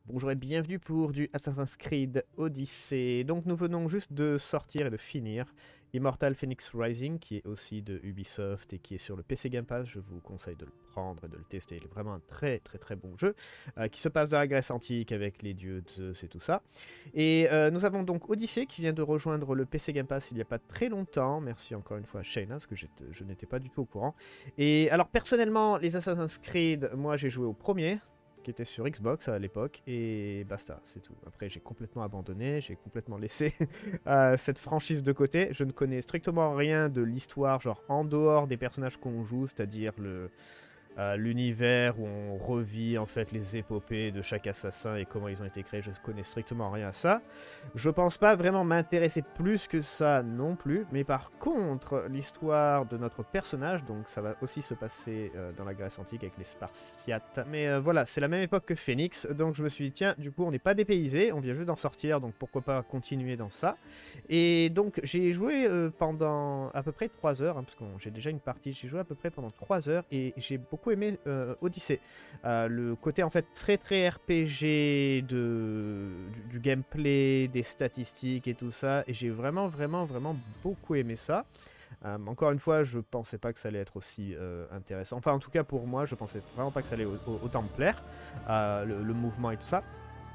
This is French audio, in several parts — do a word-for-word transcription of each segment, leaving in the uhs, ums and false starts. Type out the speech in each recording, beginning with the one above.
Bonjour et bienvenue pour du Assassin's Creed Odyssey. Donc nous venons juste de sortir et de finir Immortal Phoenix Rising, qui est aussi de Ubisoft et qui est sur le P C Game Pass. Je vous conseille de le prendre et de le tester. Il est vraiment un très très très bon jeu euh, qui se passe dans la Grèce antique avec les dieux de Zeus et tout ça. Et euh, nous avons donc Odyssey qui vient de rejoindre le P C Game Pass il n'y a pas très longtemps. Merci encore une fois à Shayna parce que je n'étais pas du tout au courant. Et alors personnellement, les Assassin's Creed, moi j'ai joué au premier, qui était sur Xbox à l'époque, et basta, c'est tout. Après, j'ai complètement abandonné, j'ai complètement laissé euh, cette franchise de côté. Je ne connais strictement rien de l'histoire, genre en dehors des personnages qu'on joue, c'est-à-dire le... Euh, l'univers où on revit en fait les épopées de chaque assassin et comment ils ont été créés. Je ne connais strictement rien à ça. Je pense pas vraiment m'intéresser plus que ça non plus, mais par contre l'histoire de notre personnage, donc ça va aussi se passer euh, dans la Grèce antique avec les Spartiates, mais euh, voilà, c'est la même époque que Phoenix, donc je me suis dit tiens, du coup on n'est pas dépaysé, on vient juste d'en sortir, donc pourquoi pas continuer dans ça. Et donc j'ai joué euh, pendant à peu près trois heures, hein, parce que j'ai déjà une partie, j'ai joué à peu près pendant trois heures et j'ai beaucoup aimé euh, Odyssey. Euh, le côté en fait très très R P G de, du, du gameplay, des statistiques et tout ça. Et j'ai vraiment vraiment vraiment beaucoup aimé ça. Euh, encore une fois, je pensais pas que ça allait être aussi euh, intéressant. Enfin en tout cas pour moi, je pensais vraiment pas que ça allait au, au, autant me plaire. Euh, le, le mouvement et tout ça.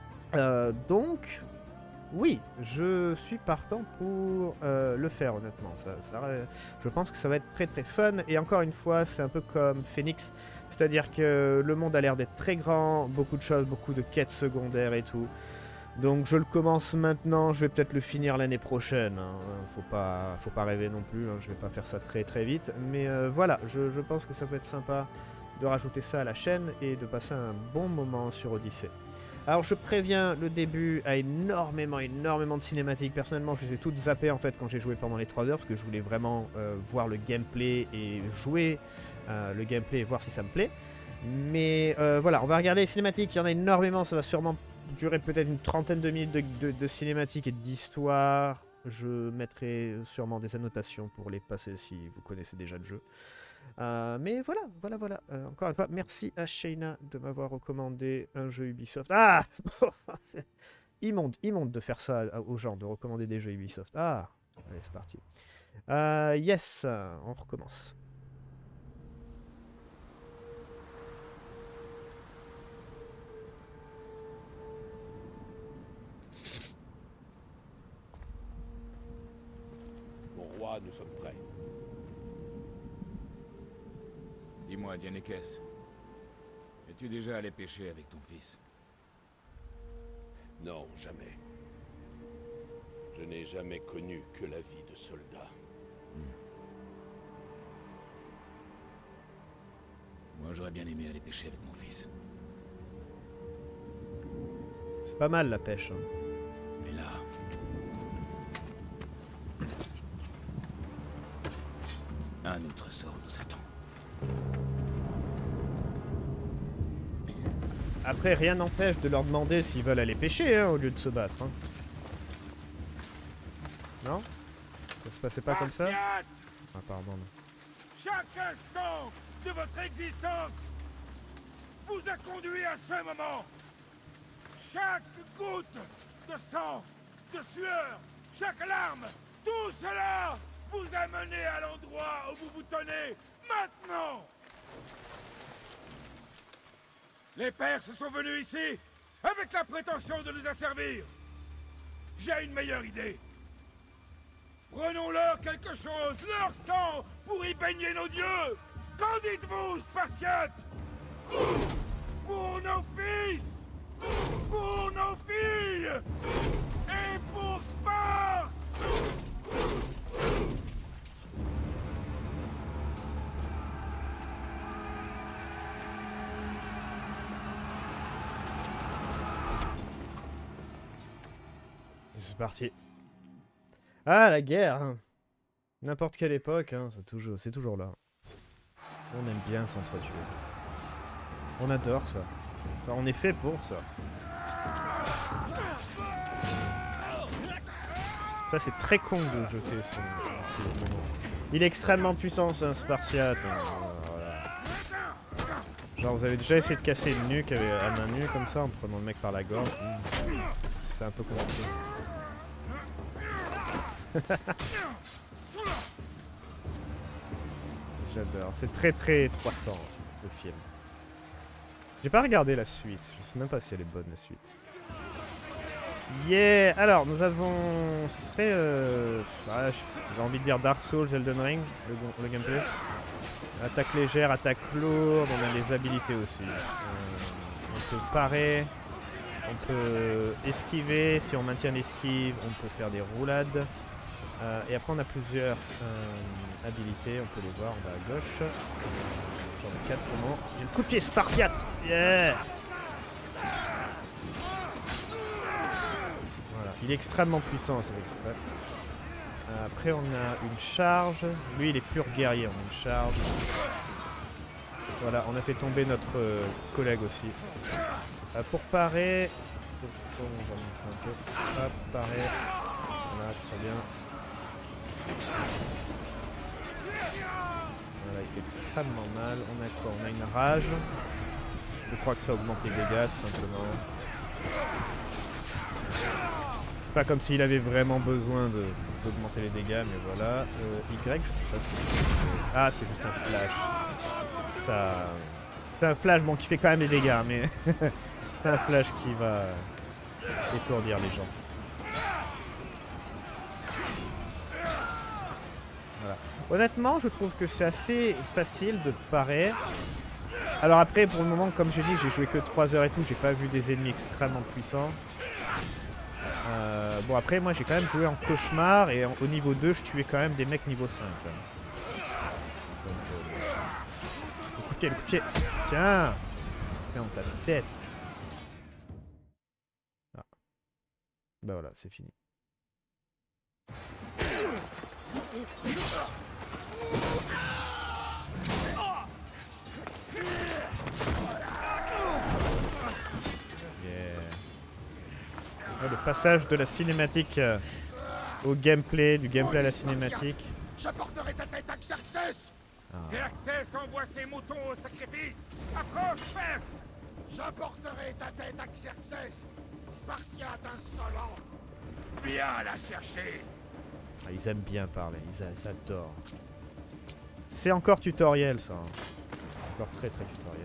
Euh, donc... Oui, je suis partant pour euh, le faire honnêtement. Ça, ça, je pense que ça va être très très fun. Et encore une fois, c'est un peu comme Phoenix. C'est-à-dire que le monde a l'air d'être très grand, beaucoup de choses, beaucoup de quêtes secondaires et tout. Donc je le commence maintenant, je vais peut-être le finir l'année prochaine. Hein. Faut pas, faut pas rêver non plus, hein. Je vais pas faire ça très très vite. Mais euh, voilà, je, je pense que ça peut être sympa de rajouter ça à la chaîne et de passer un bon moment sur Odyssey. Alors je préviens, le début a énormément, énormément de cinématiques. Personnellement, je les ai toutes zappées en fait quand j'ai joué pendant les trois heures parce que je voulais vraiment euh, voir le gameplay et jouer euh, le gameplay et voir si ça me plaît. Mais euh, voilà, on va regarder les cinématiques, il y en a énormément, ça va sûrement durer peut-être une trentaine de minutes de, de, de cinématiques et d'histoire. Je mettrai sûrement des annotations pour les passer si vous connaissez déjà le jeu. Euh, mais voilà, voilà, voilà. Euh, encore une fois, merci à Shayna de m'avoir recommandé un jeu Ubisoft. Ah immonde, immonde de faire ça aux gens, de recommander des jeux Ubisoft. Ah, allez, c'est parti. Euh, yes, on recommence. Mon roi, nous sommes prêts. Dis-moi, Dianekes, es-tu déjà allé pêcher avec ton fils? Non, jamais. Je n'ai jamais connu que la vie de soldat. Hmm. Moi, j'aurais bien aimé aller pêcher avec mon fils. C'est pas mal la pêche. Hein. Mais là... un autre sort nous attend. Après, rien n'empêche de leur demander s'ils veulent aller pêcher, hein, au lieu de se battre. Hein. Non? Ça se passait pas comme ça? Ah, pardon. Non. Chaque instant de votre existence vous a conduit à ce moment. Chaque goutte de sang, de sueur, chaque larme, tout cela vous a mené à l'endroit où vous vous tenez maintenant. Les Perses sont venus ici avec la prétention de nous asservir. J'ai une meilleure idée. Prenons-leur quelque chose, leur sang, pour y baigner nos dieux. Qu'en dites-vous, Spartiates? Pour nos fils, pour nos filles, et pour Sparte. C'est parti. Ah, la guerre. N'importe quelle époque, hein, c'est toujours, c'est toujours là. On aime bien s'entretuer. On adore ça. Enfin, on est fait pour ça. Ça, c'est très con de jeter son... Il est extrêmement puissant, c'est un Spartiate. Hein. Voilà. Genre vous avez déjà essayé de casser une nuque avec, à main nue comme ça en prenant le mec par la gorge. Mmh. C'est un peu compliqué. J'adore, c'est très très trois cents le film. J'ai pas regardé la suite, je sais même pas si elle est bonne la suite. Yeah. Alors nous avons... C'est très... Euh... Ah, j'ai envie de dire Dark Souls, Elden Ring, le, le gameplay. Attaque légère, attaque lourde, on a les habilités aussi. Euh, on peut parer, on peut esquiver, si on maintient l'esquive, on peut faire des roulades. Euh, et après on a plusieurs euh, habilités, on peut les voir en bas à gauche. Euh, J'en ai quatre pour le moment. J'ai le coup de pied spartiate. Yeah. Voilà, il est extrêmement puissant, c'est exprès. Euh, après on a une charge. Lui il est pur guerrier, on a une charge. Voilà, on a fait tomber notre euh, collègue aussi. Euh, pour parer... On va montrer un peu. Hop, parer. Voilà, très bien. Voilà, il fait extrêmement mal. On a quoi? On a une rage. Je crois que ça augmente les dégâts, tout simplement. C'est pas comme s'il avait vraiment besoin de d'augmenter les dégâts, mais voilà. Euh, y, je sais pas ce que c'est. Ah, c'est juste un flash. Ça... C'est un flash, bon, qui fait quand même des dégâts, mais... c'est un flash qui va étourdir les gens. Voilà. Honnêtement, je trouve que c'est assez facile de parer. Alors après, pour le moment, comme j'ai dit, j'ai joué que trois heures et tout, j'ai pas vu des ennemis extrêmement puissants. Euh, bon après, moi j'ai quand même joué en cauchemar, et en, au niveau deux, je tuais quand même des mecs niveau cinq. Donc, euh, le coup de pied, le coup de pied. Tiens, dans ta tête. Ah. Bah voilà, c'est fini. Le passage de la cinématique euh, au gameplay, du gameplay à la cinématique. J'apporterai ta tête à Xerxes. Ah. Xerxes envoie ses moutons au sacrifice. Approche, Perse. J'apporterai ta tête à Xerxes. Spartiate insolent. Viens la chercher. Ah, ils aiment bien parler, ils, a, ils adorent. C'est encore tutoriel ça. Hein. Encore très très tutoriel.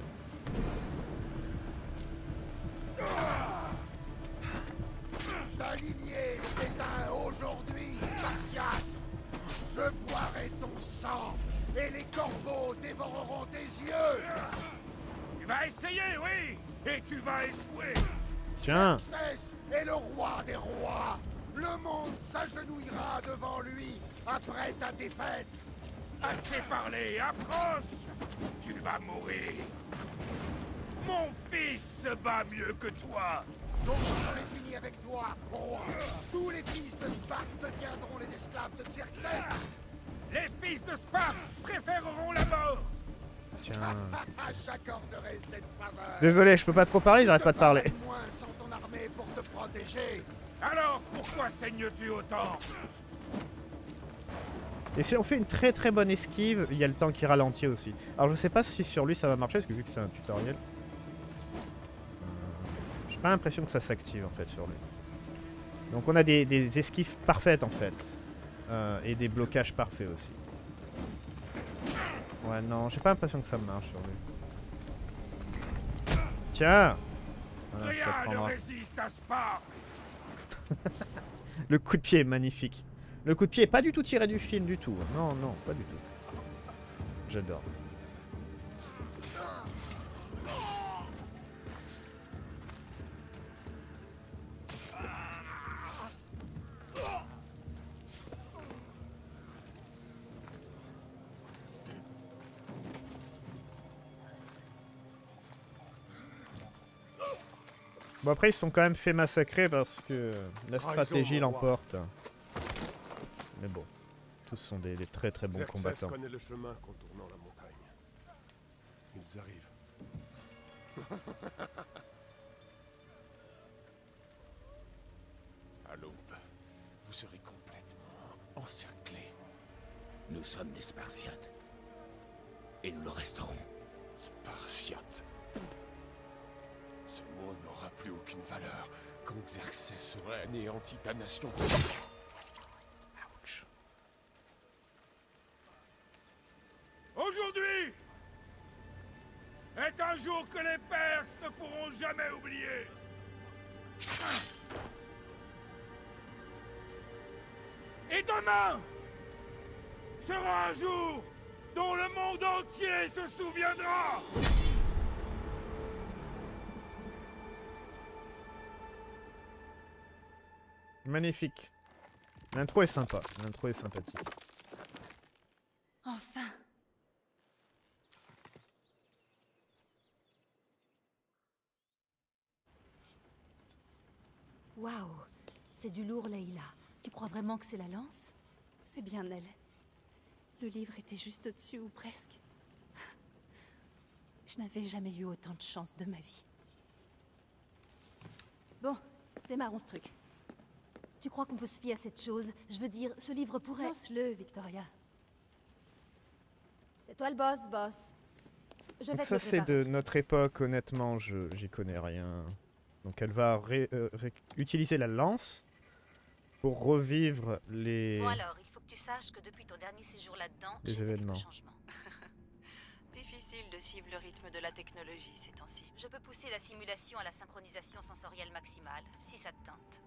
Ta lignée s'éteint aujourd'hui, Spartiate. Je boirai ton sang et les corbeaux dévoreront tes yeux. Tu vas essayer, oui, et tu vas échouer. Tiens. Xerxes est le roi des rois. Le monde s'agenouillera devant lui après ta défaite. Assez parlé, approche. Tu vas mourir. Mon fils se bat mieux que toi. Donc j'en ai fini avec toi, roi. Tous les fils de Sparte deviendront les esclaves de Xerxes. Les fils de Sparte préféreront la mort. Tiens. J'accorderai cette faveur. Désolé, je peux pas trop parler, ils arrêtent pas de parler. Moins sans ton armée pour te protéger. Alors pourquoi saignes-tu autant? Et si on fait une très très bonne esquive, il y a le temps qui ralentit aussi. Alors je sais pas si sur lui ça va marcher, parce que vu que c'est un tutoriel, euh, j'ai pas l'impression que ça s'active en fait sur lui. Donc on a des, des esquives parfaites en fait. Euh, et des blocages parfaits aussi. Ouais non, j'ai pas l'impression que ça marche sur lui. Tiens, voilà, Rien ça ne prendra. résiste à Sparte. Le coup de pied est magnifique. Le coup de pied est pas du tout tiré du film du tout. Non, non, pas du tout. J'adore. Bon après ils se sont quand même fait massacrer parce que la stratégie l'emporte. Mais bon, tous sont des, des très très bons Xerxes combattants. connaît le chemin contournant la montagne. Ils arrivent. À l'aube, vous serez complètement encerclés. Nous sommes des Spartiates. Et nous le resterons. Spartiate. Ce mot n'aura plus aucune valeur quand Xerxès aurait anéanti ta nation. Ouch. Aujourd'hui est un jour que les Perses ne pourront jamais oublier. Et demain sera un jour dont le monde entier se souviendra. Magnifique. L'intro est sympa. L'intro est sympathique. Enfin. Waouh, c'est du lourd, Layla. Tu crois vraiment que c'est la lance? C'est bien elle. Le livre était juste au-dessus, ou presque. Je n'avais jamais eu autant de chance de ma vie. Bon, démarrons ce truc. Tu crois qu'on peut se fier à cette chose? Je veux dire, ce livre pourrait... Lance-le, Victoria. C'est toi le boss, boss. Je Donc vais ça te le c'est de préparer. notre époque, honnêtement, je j'y connais rien. Donc elle va ré- euh, ré- utiliser la lance pour revivre les... Bon alors, il faut que tu saches que depuis ton dernier séjour là-dedans, Les j'ai fait événements. quelques changements. Difficile de suivre le rythme de la technologie ces temps-ci. Je peux pousser la simulation à la synchronisation sensorielle maximale, si ça te tente.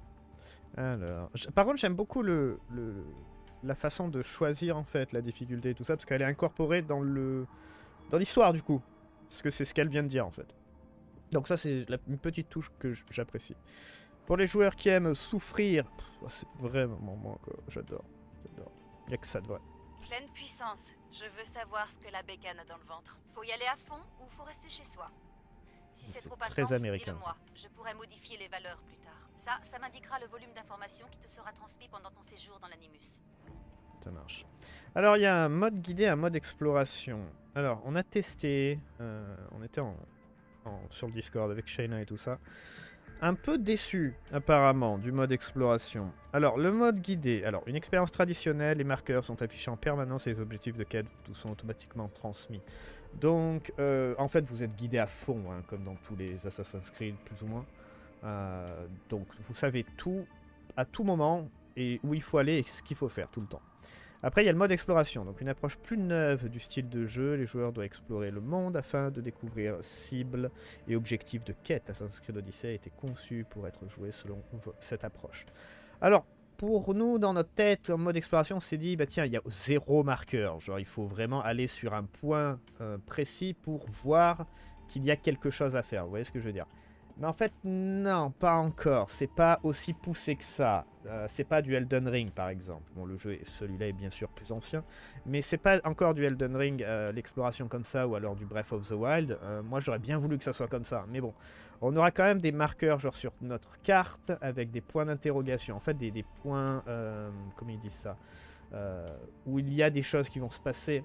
Alors, j- par contre j'aime beaucoup le, le- la façon de choisir en fait la difficulté et tout ça, parce qu'elle est incorporée dans le dans l'histoire du coup. Parce que c'est ce qu'elle vient de dire en fait. Donc ça c'est la- une petite touche que j- j'apprécie. Pour les joueurs qui aiment souffrir, pff, c'est vraiment moi quoi, j'adore. J'adore. Y'a que ça de vrai. Pleine puissance. Je veux savoir ce que la bécane a dans le ventre. Faut y aller à fond ou faut rester chez soi? Si c'est C'est trop très intense, américain, dis-le-moi. Je pourrais modifier les valeurs plus tard. Ça, ça m'indiquera le volume d'informations qui te sera transmis pendant ton séjour dans l'Animus. Ça marche. Alors il y a un mode guidé, un mode exploration. Alors on a testé, euh, on était en, en- sur le Discord avec Shayna et tout ça. Un peu déçu apparemment du mode exploration. Alors le mode guidé, alors une expérience traditionnelle, les marqueurs sont affichés en permanence et les objectifs de quête tout sont automatiquement transmis. Donc euh, en fait vous êtes guidé à fond, hein, comme dans tous les Assassin's Creed plus ou moins. Euh, donc vous savez tout à tout moment et où il faut aller et ce qu'il faut faire tout le temps. Après, il y a le mode exploration, donc une approche plus neuve du style de jeu. Les joueurs doivent explorer le monde afin de découvrir cibles et objectifs de quête. Assassin's Creed Odyssey a été conçu pour être joué selon cette approche. Alors, pour nous, dans notre tête, en mode exploration, on s'est dit, bah tiens, il y a zéro marqueur. Genre, il faut vraiment aller sur un point euh, précis pour voir qu'il y a quelque chose à faire. Vous voyez ce que je veux dire? Mais en fait, non, pas encore. C'est pas aussi poussé que ça. Euh, c'est pas du Elden Ring, par exemple. Bon, le jeu, celui-là est bien sûr plus ancien. Mais c'est pas encore du Elden Ring, euh, l'exploration comme ça, ou alors du Breath of the Wild. Euh, moi, j'aurais bien voulu que ça soit comme ça. Mais bon, on aura quand même des marqueurs, genre sur notre carte, avec des points d'interrogation. En fait, des, des points... Euh, comment ils disent ça euh, où il y a des choses qui vont se passer.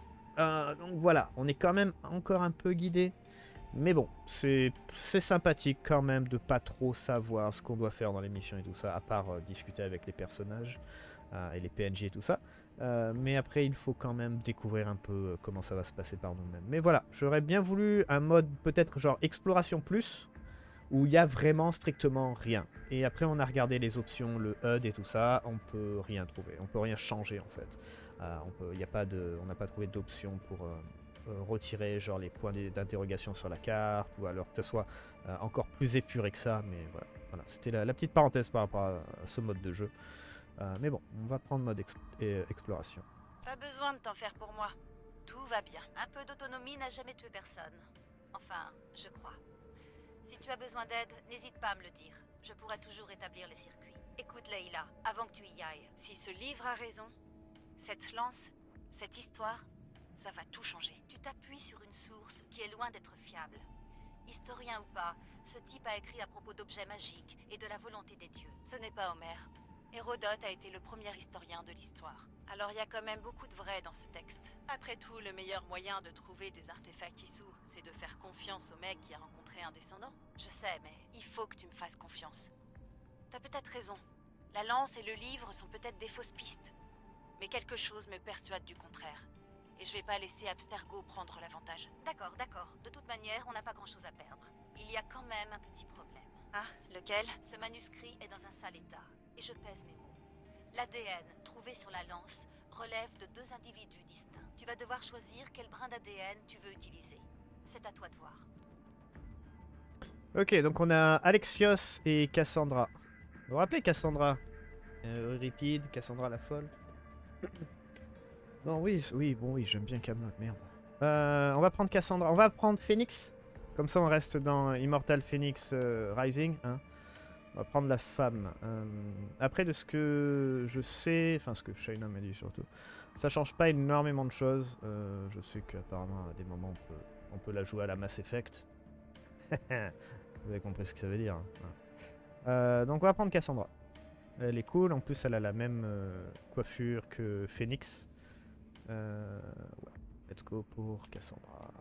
Euh, donc voilà, on est quand même encore un peu guidé. Mais bon, c'est sympathique quand même de pas trop savoir ce qu'on doit faire dans les missions et tout ça, à part euh, discuter avec les personnages euh, et les P N J et tout ça. Euh, mais après, il faut quand même découvrir un peu euh, comment ça va se passer par nous-mêmes. Mais voilà, j'aurais bien voulu un mode peut-être genre exploration plus, où il y a vraiment strictement rien. Et après, on a regardé les options, le H U D et tout ça, on peut rien trouver, on peut rien changer en fait. Euh, on peut, y a pas de, on n'a pas trouvé d'option pour... Euh, retirer genre les points d'interrogation sur la carte ou alors que ce soit euh, encore plus épuré que ça, mais voilà, voilà. C'était la, la petite parenthèse par rapport à, à ce mode de jeu. Euh, mais bon, on va prendre mode ex et, exploration. Pas besoin de t'en faire pour moi. Tout va bien. Un peu d'autonomie n'a jamais tué personne. Enfin, je crois. Si tu as besoin d'aide, n'hésite pas à me le dire. Je pourrai toujours établir les circuits. Écoute Layla, avant que tu y ailles. Si ce livre a raison, cette lance, cette histoire, ça va tout changer. Tu t'appuies sur une source qui est loin d'être fiable. Historien ou pas, ce type a écrit à propos d'objets magiques et de la volonté des dieux. Ce n'est pas Homère. Hérodote a été le premier historien de l'histoire. Alors il y a quand même beaucoup de vrai dans ce texte. Après tout, le meilleur moyen de trouver des artefacts Issou, c'est de faire confiance au mec qui a rencontré un descendant. Je sais, mais... Il faut que tu me fasses confiance. T'as peut-être raison. La lance et le livre sont peut-être des fausses pistes. Mais quelque chose me persuade du contraire. Et je vais pas laisser Abstergo prendre l'avantage. D'accord, d'accord. De toute manière, on n'a pas grand-chose à perdre. Il y a quand même un petit problème. Ah, lequel? Ce manuscrit est dans un sale état, et je pèse mes mots. L'A D N trouvé sur la lance relève de deux individus distincts. Tu vas devoir choisir quel brin d'A D N tu veux utiliser. C'est à toi de voir. Ok, donc on a Alexios et Cassandra. Vous vous rappelez Cassandra euh, Euripide, Cassandra la folle. Non, oui, oui, bon, oui, j'aime bien Camelot, merde. Euh, on va prendre Cassandra. On va prendre Phoenix. Comme ça, on reste dans Immortal Phoenix euh, Rising. Hein. On va prendre la femme. Euh, après, de ce que je sais, enfin, ce que Shaina m'a dit surtout, ça change pas énormément de choses. Euh, je sais qu'apparemment, à des moments, on peut, on peut la jouer à la Mass Effect. Vous avez compris ce que ça veut dire. Hein. Euh, donc, on va prendre Cassandra. Elle est cool. En plus, elle a la même euh, coiffure que Phoenix. Euh, ouais. Let's go pour Cassandra.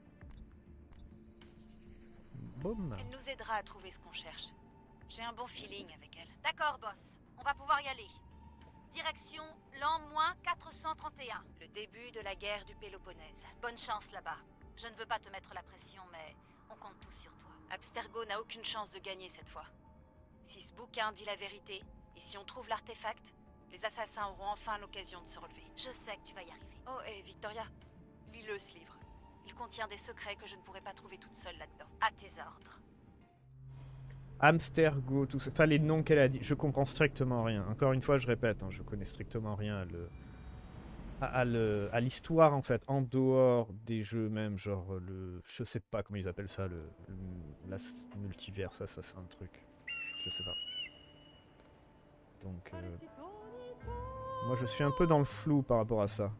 Boum. Elle nous aidera à trouver ce qu'on cherche. J'ai un bon feeling avec elle. D'accord, boss. On va pouvoir y aller. Direction l'an moins quatre cent trente et un. Le début de la guerre du Péloponnèse. Bonne chance là-bas. Je ne veux pas te mettre la pression, mais on compte tous sur toi. Abstergo n'a aucune chance de gagner cette fois. Si ce bouquin dit la vérité, et si on trouve l'artefact, les assassins auront enfin l'occasion de se relever. Je sais que tu vas y arriver. Oh, et Victoria, lis-le ce livre. Il contient des secrets que je ne pourrais pas trouver toute seule là-dedans. À tes ordres. Abstergo, tout ça. Enfin, les noms qu'elle a dit, je comprends strictement rien. Encore une fois, je répète, hein, je connais strictement rien à le... à, à le... à l'histoire, en fait, en dehors des jeux même, genre le... je sais pas comment ils appellent ça, le... le... la multivers, ça, ça c'est un truc. Je sais pas. Donc... Euh... moi, je suis un peu dans le flou par rapport à ça.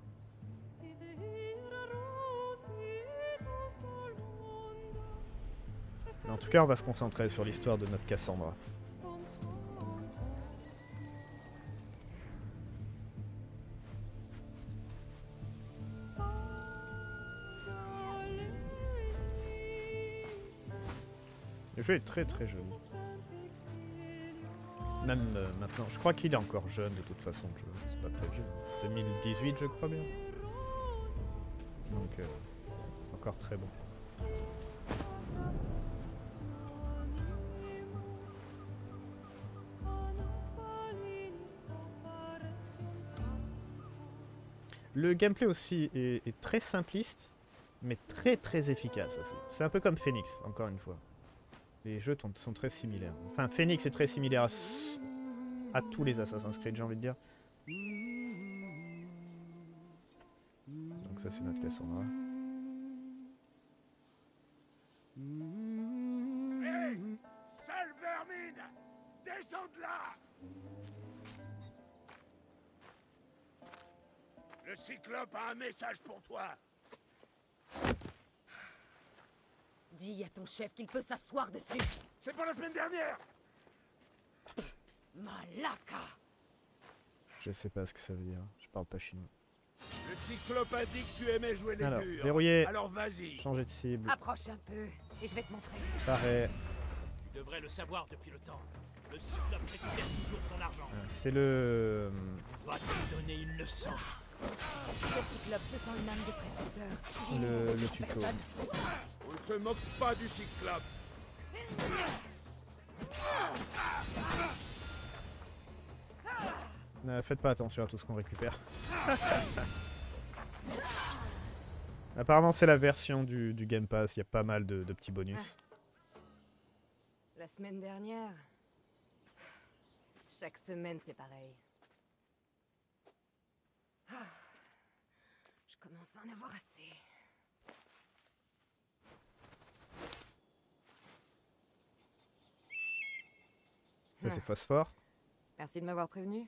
Mais en tout cas, on va se concentrer sur l'histoire de notre Cassandra. Le jeu est très très jeune. Même euh, maintenant, je crois qu'il est encore jeune de toute façon. C'est pas très vieux. deux mille dix-huit, je crois bien. Donc, euh, encore très bon. Le gameplay aussi est, est très simpliste, mais très très efficace aussi. C'est un peu comme Phoenix, encore une fois. Les jeux sont très similaires. Enfin, Phoenix est très similaire à, à tous les Assassin's Creed, j'ai envie de dire. Donc ça, c'est notre Cassandra. Hé, sale vermine! Descends de là! Le Cyclope a un message pour toi. Dis à ton chef qu'il peut s'asseoir dessus. C'est pour la semaine dernière. Malaka. Je sais pas ce que ça veut dire. Je parle pas chinois. Le Cyclope a dit que tu aimais jouer les Alors, durs. verrouiller. Alors vas-y. Changer de cible. Approche un peu et je vais te montrer. Pareil. Tu devrais le savoir depuis le temps. Le Cyclope récupère toujours son argent. C'est le... On va te donner une leçon. Le Cyclope se sent une âme de précepteur. Dis-lui Le, de le faire tuto. personne. On ne se moque pas du Cyclope. Euh, faites pas attention à tout ce qu'on récupère. Apparemment c'est la version du, du Game Pass, il y a pas mal de, de petits bonus. La semaine dernière... Chaque semaine c'est pareil. Ah, je commence à en avoir assez. Ça c'est phosphore. Merci de m'avoir prévenu.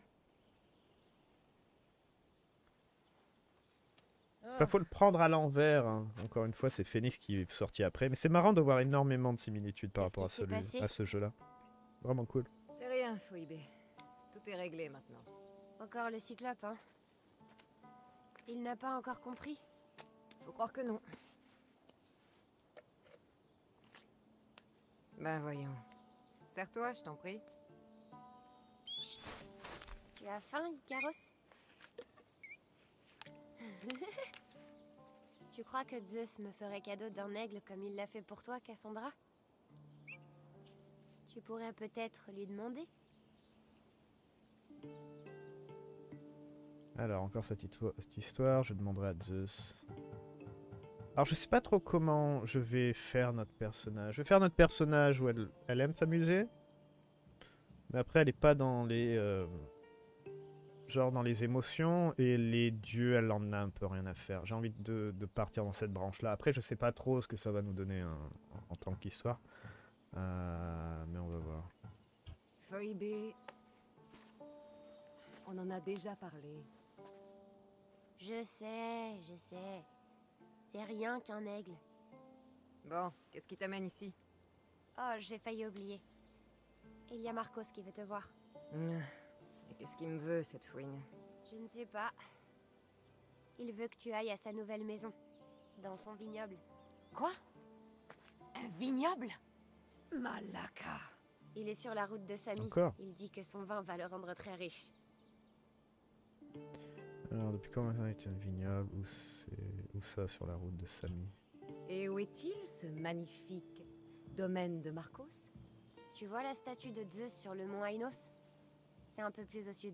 Enfin, faut le prendre à l'envers. Hein. Encore une fois, c'est Phoenix qui est sorti après. Mais c'est marrant de voir énormément de similitudes par rapport à, celui, à ce jeu-là. Vraiment cool. C'est rien, Phoebe. Tout est réglé maintenant. Encore le Cyclope, hein? Il n'a pas encore compris? Faut croire que non. Bah voyons. Serre-toi, je t'en prie. Tu as faim, Icaros? Tu crois que Zeus me ferait cadeau d'un aigle comme il l'a fait pour toi, Cassandra? Tu pourrais peut-être lui demander. Alors, encore cette, cette histoire, je demanderai à Zeus. Alors, je sais pas trop comment je vais faire notre personnage. Je vais faire notre personnage où elle, elle aime s'amuser. Mais après, elle est pas dans les... Euh, genre dans les émotions. Et les dieux, elle en a un peu rien à faire. J'ai envie de, de partir dans cette branche-là. Après, je sais pas trop ce que ça va nous donner hein, en, en tant qu'histoire. Euh, mais on va voir. Phoebe... On en a déjà parlé. Je sais, je sais. C'est rien qu'un aigle. Bon, qu'est-ce qui t'amène ici? Oh, j'ai failli oublier. Il y a Marcos qui veut te voir. Et qu'est-ce qu'il me veut, cette fouine? Je ne sais pas. Il veut que tu ailles à sa nouvelle maison. Dans son vignoble. Quoi? Un vignoble? Malaka. Il est sur la route de Samy. Encore? Il dit que son vin va le rendre très riche. Alors, depuis quand maintenant est un vignoble? Où c'est où ça sur la route de Samy? Et où est-il, ce magnifique domaine de Marcos? Tu vois la statue de Zeus sur le mont Ainos? C'est un peu plus au sud.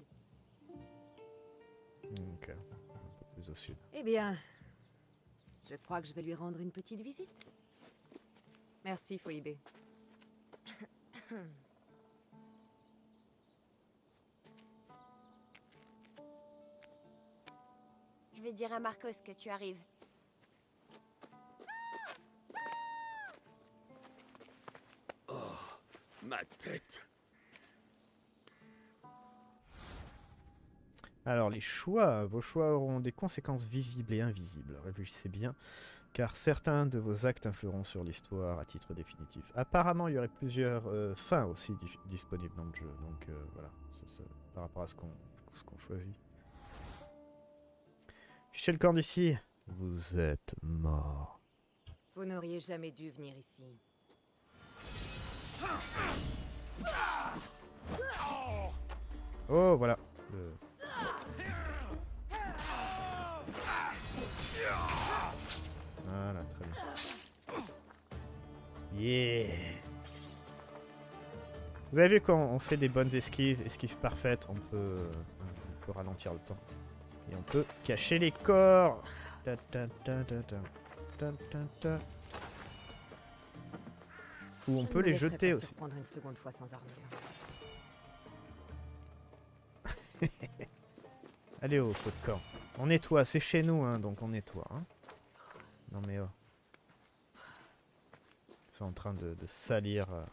Ok, un peu plus au sud. Eh bien, je crois que je vais lui rendre une petite visite. Merci, Phoebe. Je vais dire à Marcos que tu arrives. Oh, ma tête. Alors les choix, vos choix auront des conséquences visibles et invisibles. Réfléchissez bien, car certains de vos actes influeront sur l'histoire à titre définitif. Apparemment, il y aurait plusieurs euh, fins aussi disponibles dans le jeu, donc euh, voilà, ça, ça, par rapport à ce qu'on ce qu'on choisit. Fichez le camp d'ici, vous êtes mort. Vous n'auriez jamais dû venir ici. Oh, voilà. Le... Voilà, très bien. Yeah. Vous avez vu quand on fait des bonnes esquives, esquives parfaites, on peut, on peut ralentir le temps. Et on peut cacher les corps. Ta, ta, ta, ta, ta. Ta, ta, ta. Ou on peut les jeter aussi. Prendre une seconde fois sans armure. Allez au feu de camp. On nettoie, c'est chez nous, hein, donc on nettoie. Hein. Non mais oh. Ils sont en train de, de salir... Euh,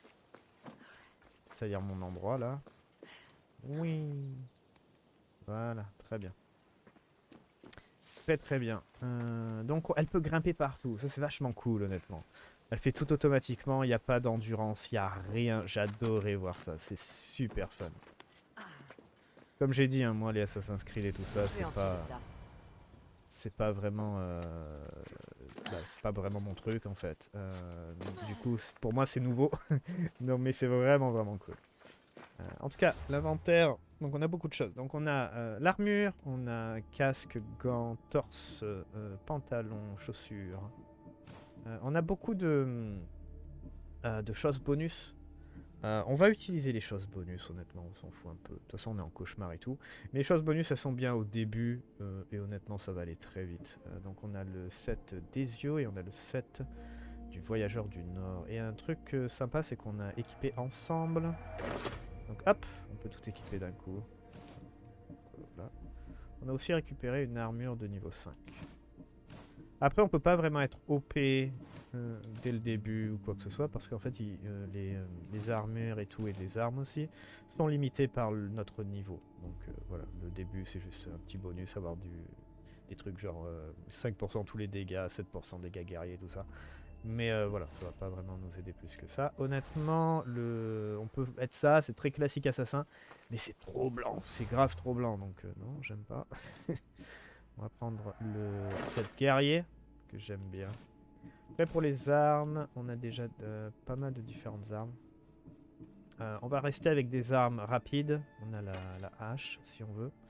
salir mon endroit, là. Oui. Voilà, très bien. Très très bien. Euh, donc elle peut grimper partout. Ça c'est vachement cool, honnêtement. Elle fait tout automatiquement, il n'y a pas d'endurance, il n'y a rien. J'adorais voir ça, c'est super fun. Comme j'ai dit, hein, moi les Assassin's Creed et tout ça, c'est pas... C'est pas vraiment... Euh, bah, c'est pas vraiment mon truc en fait. Euh, du coup, pour moi c'est nouveau. Non mais c'est vraiment vraiment cool. Euh, en tout cas, l'inventaire, donc on a beaucoup de choses. Donc on a euh, l'armure, on a casque, gants, torse, euh, pantalon, chaussures. Euh, on a beaucoup de, euh, de choses bonus. Euh, on va utiliser les choses bonus, honnêtement, on s'en fout un peu. De toute façon, on est en cauchemar et tout. Mais les choses bonus, elles sont bien au début. Euh, et honnêtement, ça va aller très vite. Euh, donc on a le set d'Ezio et on a le set du Voyageur du Nord. Et un truc euh, sympa, c'est qu'on a équipé ensemble... Donc hop, on peut tout équiper d'un coup. Voilà. On a aussi récupéré une armure de niveau cinq. Après, on peut pas vraiment être O P euh, dès le début ou quoi que ce soit, parce qu'en fait, il, euh, les, euh, les armures et tout, et les armes aussi, sont limitées par le, notre niveau. Donc euh, voilà, le début, c'est juste un petit bonus, avoir du, des trucs genre euh, cinq pour cent tous les dégâts, sept pour cent dégâts guerriers, tout ça. Mais euh, voilà, ça va pas vraiment nous aider plus que ça. Honnêtement, le... on peut être ça, c'est très classique assassin, mais c'est trop blanc, c'est grave trop blanc, donc euh, non, j'aime pas. On va prendre le set guerrier, que j'aime bien. Après pour les armes, on a déjà euh, pas mal de différentes armes. Euh, on va rester avec des armes rapides, on a la, la hache si on veut.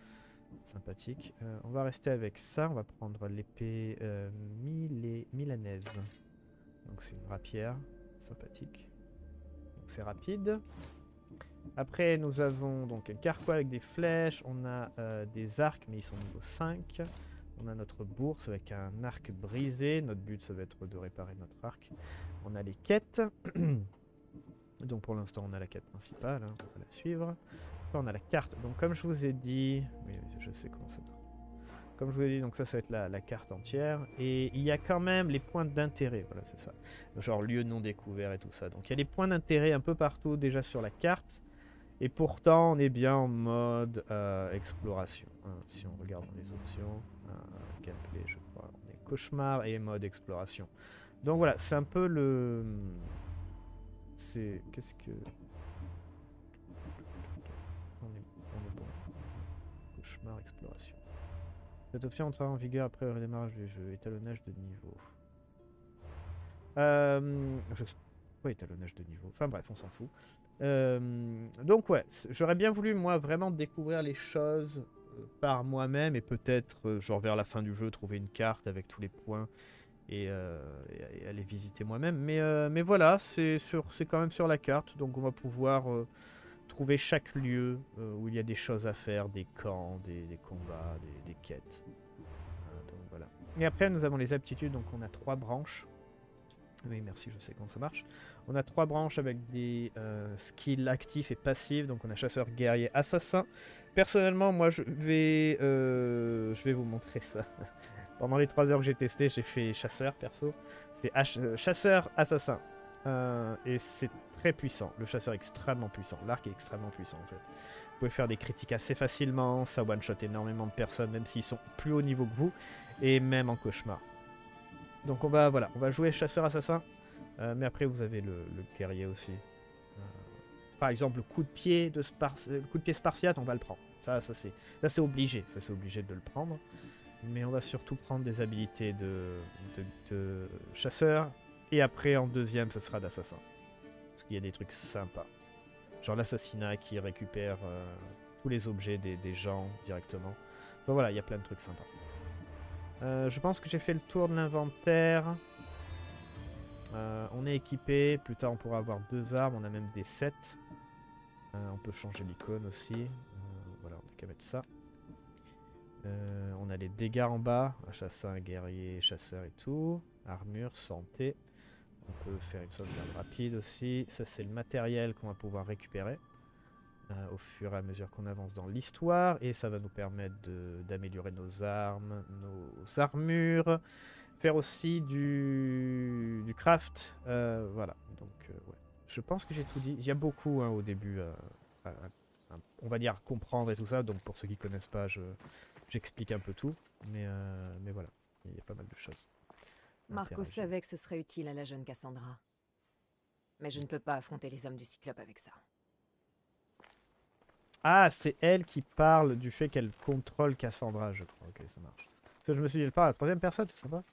Sympathique. Euh, on va rester avec ça. On va prendre l'épée euh, milé- milanaise. Donc c'est une rapière. Sympathique. Donc c'est rapide. Après nous avons donc un carquois avec des flèches. On a euh, des arcs mais ils sont niveau cinq. On a notre bourse avec un arc brisé. Notre but ça va être de réparer notre arc. On a les quêtes. Donc pour l'instant on a la quête principale. Hein. On va la suivre. Là, on a la carte, donc comme je vous ai dit, oui, je sais comment ça marche. Comme je vous ai dit, donc ça, ça va être la, la carte entière. Et il y a quand même les points d'intérêt, voilà, c'est ça. Genre lieu non découvert et tout ça. Donc il y a les points d'intérêt un peu partout déjà sur la carte. Et pourtant, on est bien en mode euh, exploration. Hein. Si on regarde dans les options, euh, gameplay, je crois, on est cauchemar et mode exploration. Donc voilà, c'est un peu le... C'est... Qu'est-ce que... On est, on est bon. Cauchemar, exploration. Cette option entrera en vigueur après le redémarrage du jeu. Étalonnage de niveau. Euh, je sais pas, étalonnage de niveau. Enfin bref, on s'en fout. Euh, donc ouais, j'aurais bien voulu moi vraiment découvrir les choses euh, par moi-même et peut-être euh, genre vers la fin du jeu trouver une carte avec tous les points et, euh, et, et aller visiter moi-même. Mais, euh, mais voilà, c'est quand même sur la carte, donc on va pouvoir... Euh, trouver chaque lieu euh, où il y a des choses à faire, des camps, des, des combats, des, des quêtes. Euh, donc voilà. Et après nous avons les aptitudes, donc on a trois branches. Oui merci, je sais comment ça marche. On a trois branches avec des euh, skills actifs et passifs, donc on a chasseur, guerrier, assassin. Personnellement moi je vais, euh, je vais vous montrer ça. Pendant les trois heures que j'ai testé, j'ai fait chasseur perso. C'était euh, chasseur, assassin. Euh, et c'est très puissant, le chasseur est extrêmement puissant, l'arc est extrêmement puissant en fait. Vous pouvez faire des critiques assez facilement, ça one-shot énormément de personnes, même s'ils sont plus haut niveau que vous, et même en cauchemar. Donc on va, voilà, on va jouer chasseur-assassin, euh, mais après vous avez le, le guerrier aussi. Euh, par exemple, le coup de pied de Spar le coup de pied spartiate, on va le prendre. Ça, ça c'est, là c'est obligé, ça c'est obligé de le prendre. Mais on va surtout prendre des habilités de, de, de chasseur. Et après, en deuxième, ça sera d'assassin. Parce qu'il y a des trucs sympas. Genre l'assassinat qui récupère euh, tous les objets des, des gens directement. Enfin voilà, il y a plein de trucs sympas. Euh, je pense que j'ai fait le tour de l'inventaire. Euh, on est équipé. Plus tard, on pourra avoir deux armes. On a même des sets. Euh, on peut changer l'icône aussi. Euh, voilà, on n'a qu'à mettre ça. Euh, on a les dégâts en bas. Assassin, guerrier, chasseur et tout. Armure, santé. On peut faire une sauvegarde rapide aussi. Ça, c'est le matériel qu'on va pouvoir récupérer euh, au fur et à mesure qu'on avance dans l'histoire. Et ça va nous permettre d'améliorer nos armes, nos armures. Faire aussi du, du craft. Euh, voilà. Donc, euh, ouais. Je pense que j'ai tout dit. Il y a beaucoup hein, au début, euh, à, à, à, on va dire, comprendre et tout ça. Donc, pour ceux qui ne connaissent pas, j'explique un peu tout. Mais, euh, mais voilà, il y a pas mal de choses. Marco savait que ce serait utile à la jeune Cassandra. Mais je ne peux pas affronter les hommes du Cyclope avec ça. Ah, c'est elle qui parle du fait qu'elle contrôle Cassandra, je crois. Ok, ça marche. Parce que je me suis dit, elle parle à la troisième personne, c'est sympa.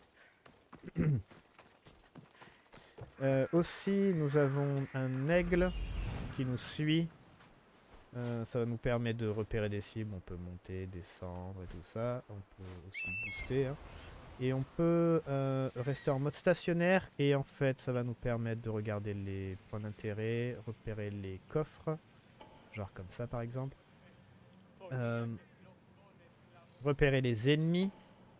euh, aussi, nous avons un aigle qui nous suit. Euh, ça va nous permettre de repérer des cibles. On peut monter, descendre et tout ça. On peut aussi booster. Hein. Et on peut euh, rester en mode stationnaire et en fait ça va nous permettre de regarder les points d'intérêt, repérer les coffres, genre comme ça par exemple. Euh, repérer les ennemis.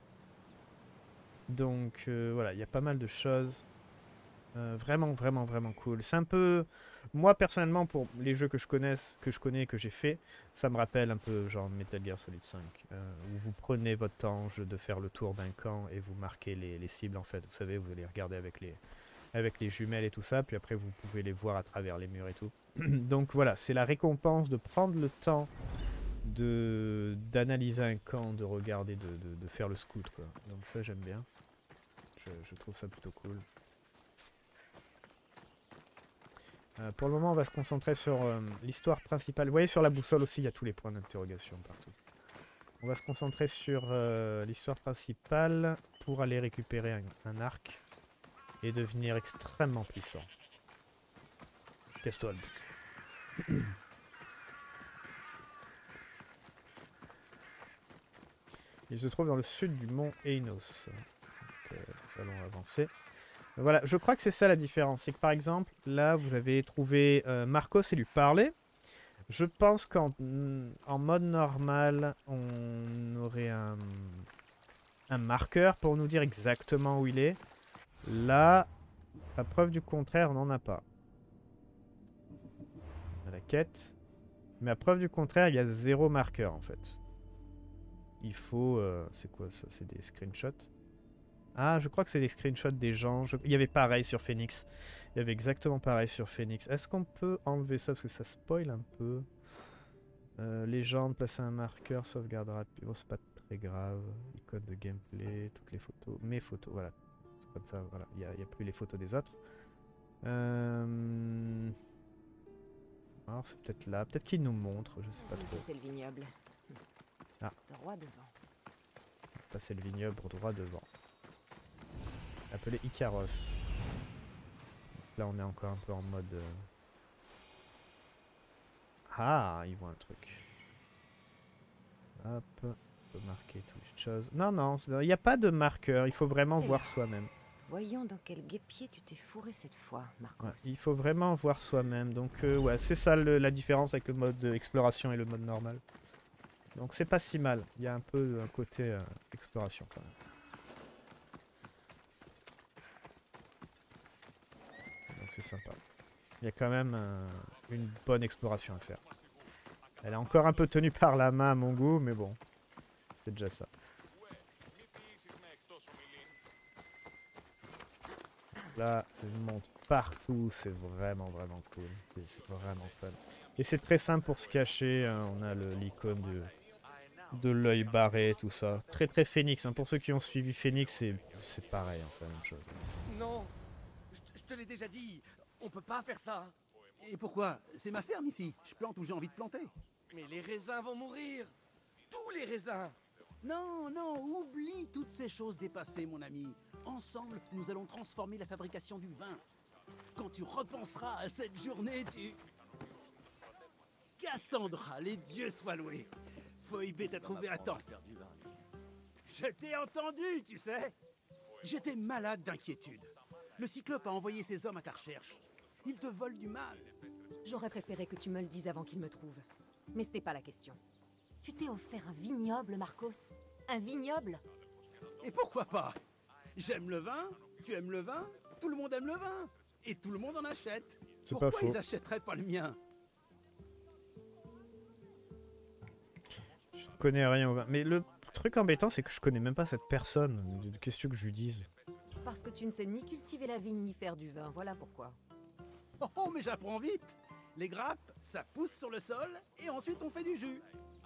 Donc euh, voilà, il y a pas mal de choses. Euh, vraiment, vraiment, vraiment cool. C'est un peu... Moi, personnellement, pour les jeux que je connaisse, que je connais, que j'ai fait, ça me rappelle un peu genre Metal Gear Solid cinq, euh, où vous prenez votre temps de faire le tour d'un camp et vous marquez les, les cibles, en fait. Vous savez, vous allez regarder avec les, avec les jumelles et tout ça, puis après, vous pouvez les voir à travers les murs et tout. Donc voilà, c'est la récompense de prendre le temps de d'analyser un camp, de regarder, de, de, de faire le scout, quoi. Donc ça, j'aime bien. Je, je trouve ça plutôt cool. Euh, pour le moment, on va se concentrer sur euh, l'histoire principale. Vous voyez, sur la boussole aussi, il y a tous les points d'interrogation partout. On va se concentrer sur euh, l'histoire principale pour aller récupérer un, un arc et devenir extrêmement puissant. Casse-toi le bouc. Il se trouve dans le sud du mont Einos. Donc, euh, nous allons avancer. Voilà, je crois que c'est ça la différence. C'est que par exemple, là, vous avez trouvé euh, Marcos et lui parler. Je pense qu'en en mode normal, on aurait un, un marqueur pour nous dire exactement où il est. Là, à preuve du contraire, on n'en a pas. On a la quête. Mais à preuve du contraire, il y a zéro marqueur en fait. Il faut... Euh, c'est quoi ça? C'est des screenshots? Ah, je crois que c'est des screenshots des gens. Je... Il y avait pareil sur Phoenix. Il y avait exactement pareil sur Phoenix. Est-ce qu'on peut enlever ça parce que ça spoil un peu? euh, Légende, placer un marqueur, sauvegarde rapide. Bon, c'est pas très grave. Icône de gameplay, toutes les photos. Mes photos, voilà. C'est comme ça, voilà. Il n'y a, a plus les photos des autres. Euh... Alors, c'est peut-être là. Peut-être qu'il nous montre, je sais pas trop. C'est le vignoble. Ah. Droit devant. Passer le vignoble droit devant. Appelé Icaros. Là, on est encore un peu en mode... Euh... Ah, ils voient un truc. Hop, on peut marquer toutes les choses. Non, non, il n'y a pas de marqueur, il faut vraiment voir soi-même. Voyons dans quel guêpier tu t'es fourré cette fois, Marcos. Ouais, il faut vraiment voir soi-même. Donc, euh, ouais, c'est ça le, la différence avec le mode exploration et le mode normal. Donc, c'est pas si mal. Il y a un peu un côté euh, exploration quand même. C'est sympa. Il y a quand même euh, une bonne exploration à faire. Elle est encore un peu tenue par la main à mon goût, mais bon, c'est déjà ça. Là, il monte partout, c'est vraiment vraiment cool. C'est vraiment fun. Et c'est très simple pour se cacher, hein. On a l'icône de, de l'œil barré, tout ça. Très très Phoenix, hein. Pour ceux qui ont suivi Phoenix, c'est pareil, hein, c'est la même chose. Non, je, je te l'ai déjà dit, on peut pas faire ça. Et pourquoi? C'est ma ferme ici, je plante où j'ai envie de planter. Mais les raisins vont mourir, tous les raisins. Non, non, oublie toutes ces choses dépassées, mon ami. Ensemble, nous allons transformer la fabrication du vin. Quand tu repenseras à cette journée, tu... Cassandra, les dieux soient loués. Phoebe t'a trouvé à temps. Je t'ai entendu, tu sais. J'étais malade d'inquiétude. Le Cyclope a envoyé ses hommes à ta recherche. Ils te volent du mal. J'aurais préféré que tu me le dises avant qu'il me trouve. Mais ce n'est pas la question. Tu t'es offert un vignoble, Marcos? Un vignoble? Et pourquoi pas? J'aime le vin, tu aimes le vin, tout le monde aime le vin. Et tout le monde en achète. Pourquoi ils achèteraient pas le mien? Je ne connais rien au vin. Mais le truc embêtant, c'est que je connais même pas cette personne. Qu'est-ce que je lui dise? Parce que tu ne sais ni cultiver la vigne ni faire du vin, voilà pourquoi. Oh, mais j'apprends vite. Les grappes, ça pousse sur le sol et ensuite on fait du jus.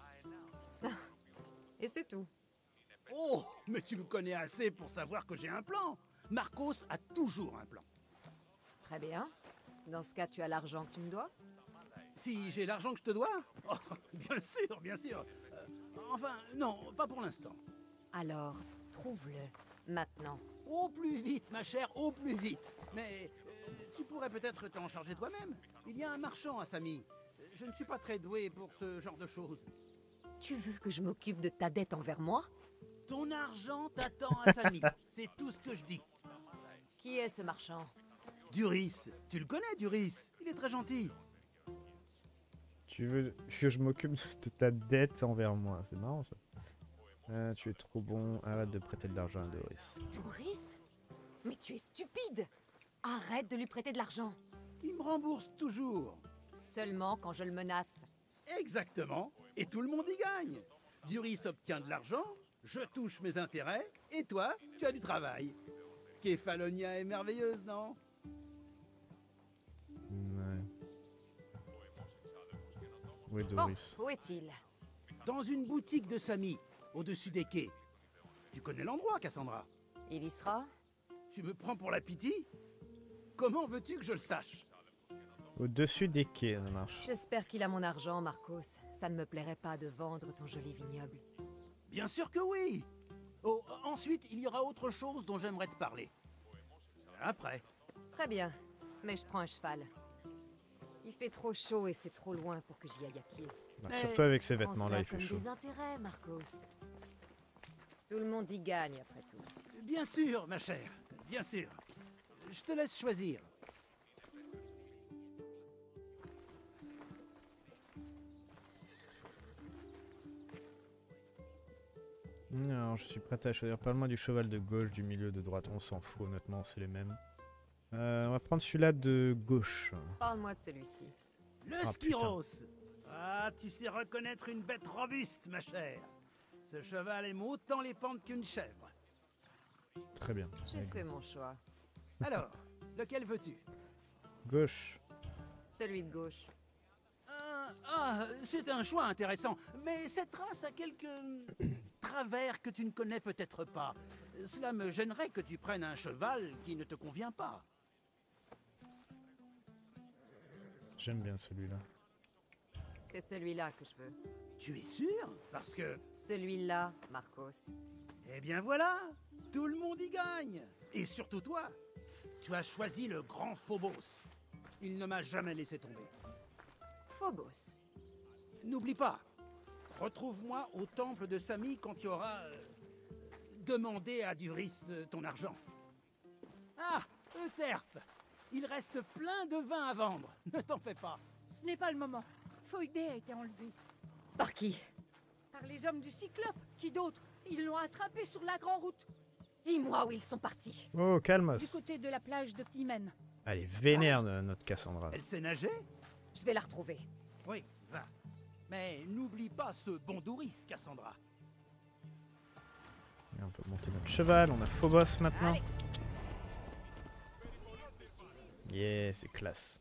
Et c'est tout. Oh, mais tu me connais assez pour savoir que j'ai un plan. Marcos a toujours un plan. Très bien. Dans ce cas, tu as l'argent que tu me dois? Si j'ai l'argent que je te dois? Oh, bien sûr, bien sûr. Euh, enfin, non, pas pour l'instant. Alors, trouve-le, maintenant. Au plus vite, ma chère, au plus vite. Mais euh, tu pourrais peut-être t'en charger toi-même. Il y a un marchand à Samy. Je ne suis pas très doué pour ce genre de choses. Tu veux que je m'occupe de ta dette envers moi? Ton argent t'attend à Samy. C'est tout ce que je dis. Qui est ce marchand? Duris. Tu le connais, Duris? Il est très gentil. Tu veux que je m'occupe de ta dette envers moi? C'est marrant ça. Ah, tu es trop bon. Arrête de prêter de l'argent à Duris. Duris? Mais tu es stupide! Arrête de lui prêter de l'argent. Il me rembourse toujours. Seulement quand je le menace. Exactement. Et tout le monde y gagne. Duris obtient de l'argent, je touche mes intérêts, et toi, tu as du travail. Kefalonia est merveilleuse, non? Ouais. Où est Doris? Bon, où est-il? Dans une boutique de Samy, au-dessus des quais. Tu connais l'endroit, Cassandra? Il y sera? Tu me prends pour la pitié? Comment veux-tu que je le sache? Au-dessus des quais, ça marche. J'espère qu'il a mon argent, Marcos. Ça ne me plairait pas de vendre ton joli vignoble. Bien sûr que oui! Oh, ensuite, il y aura autre chose dont j'aimerais te parler. Après. Très bien, mais je prends un cheval. Il fait trop chaud et c'est trop loin pour que j'y aille à pied. Bah, surtout avec ces vêtements-là, il fait chaud. Des intérêts, Marcos. Tout le monde y gagne, après tout. Bien sûr, ma chère, bien sûr. Je te laisse choisir. Non, je suis prêt à choisir. Parle-moi du cheval de gauche, du milieu, de droite. On s'en fout, honnêtement, c'est les mêmes. Euh, on va prendre celui-là de gauche. Parle-moi de celui-ci. Le Ah, Skyros. Ah, tu sais reconnaître une bête robuste, ma chère. Ce cheval aime autant les pentes qu'une chèvre. Très bien. J'ai fait mon choix. Alors, lequel veux-tu? Gauche. Celui de gauche. Ah, ah, c'est un choix intéressant, mais cette race a quelques travers que tu ne connais peut-être pas. Cela me gênerait que tu prennes un cheval qui ne te convient pas. J'aime bien celui-là. C'est celui-là que je veux. Tu es sûr? Parce que... Celui-là, Marcos. Eh bien voilà, tout le monde y gagne. Et surtout toi. Tu as choisi le grand Phobos. Il ne m'a jamais laissé tomber. Phobos. N'oublie pas, retrouve-moi au temple de Sami quand tu auras euh, demandé à Duris euh, ton argent. Ah, Euterpe, il reste plein de vin à vendre, ne t'en fais pas. Ce n'est pas le moment. Phoidé a été enlevé. Par qui? Par les hommes du Cyclope. Qui d'autre? Ils l'ont attrapé sur la grande route. Dis-moi où ils sont partis. Oh, Du calmos. côté de la plage de Timen. Allez, vénère euh, notre Cassandra. Elle sait nager? Je vais la retrouver. Oui, va. Mais n'oublie pas ce bon Duris, Cassandra. Et on peut monter notre cheval. On a Phobos maintenant. Allez. Yeah, c'est classe.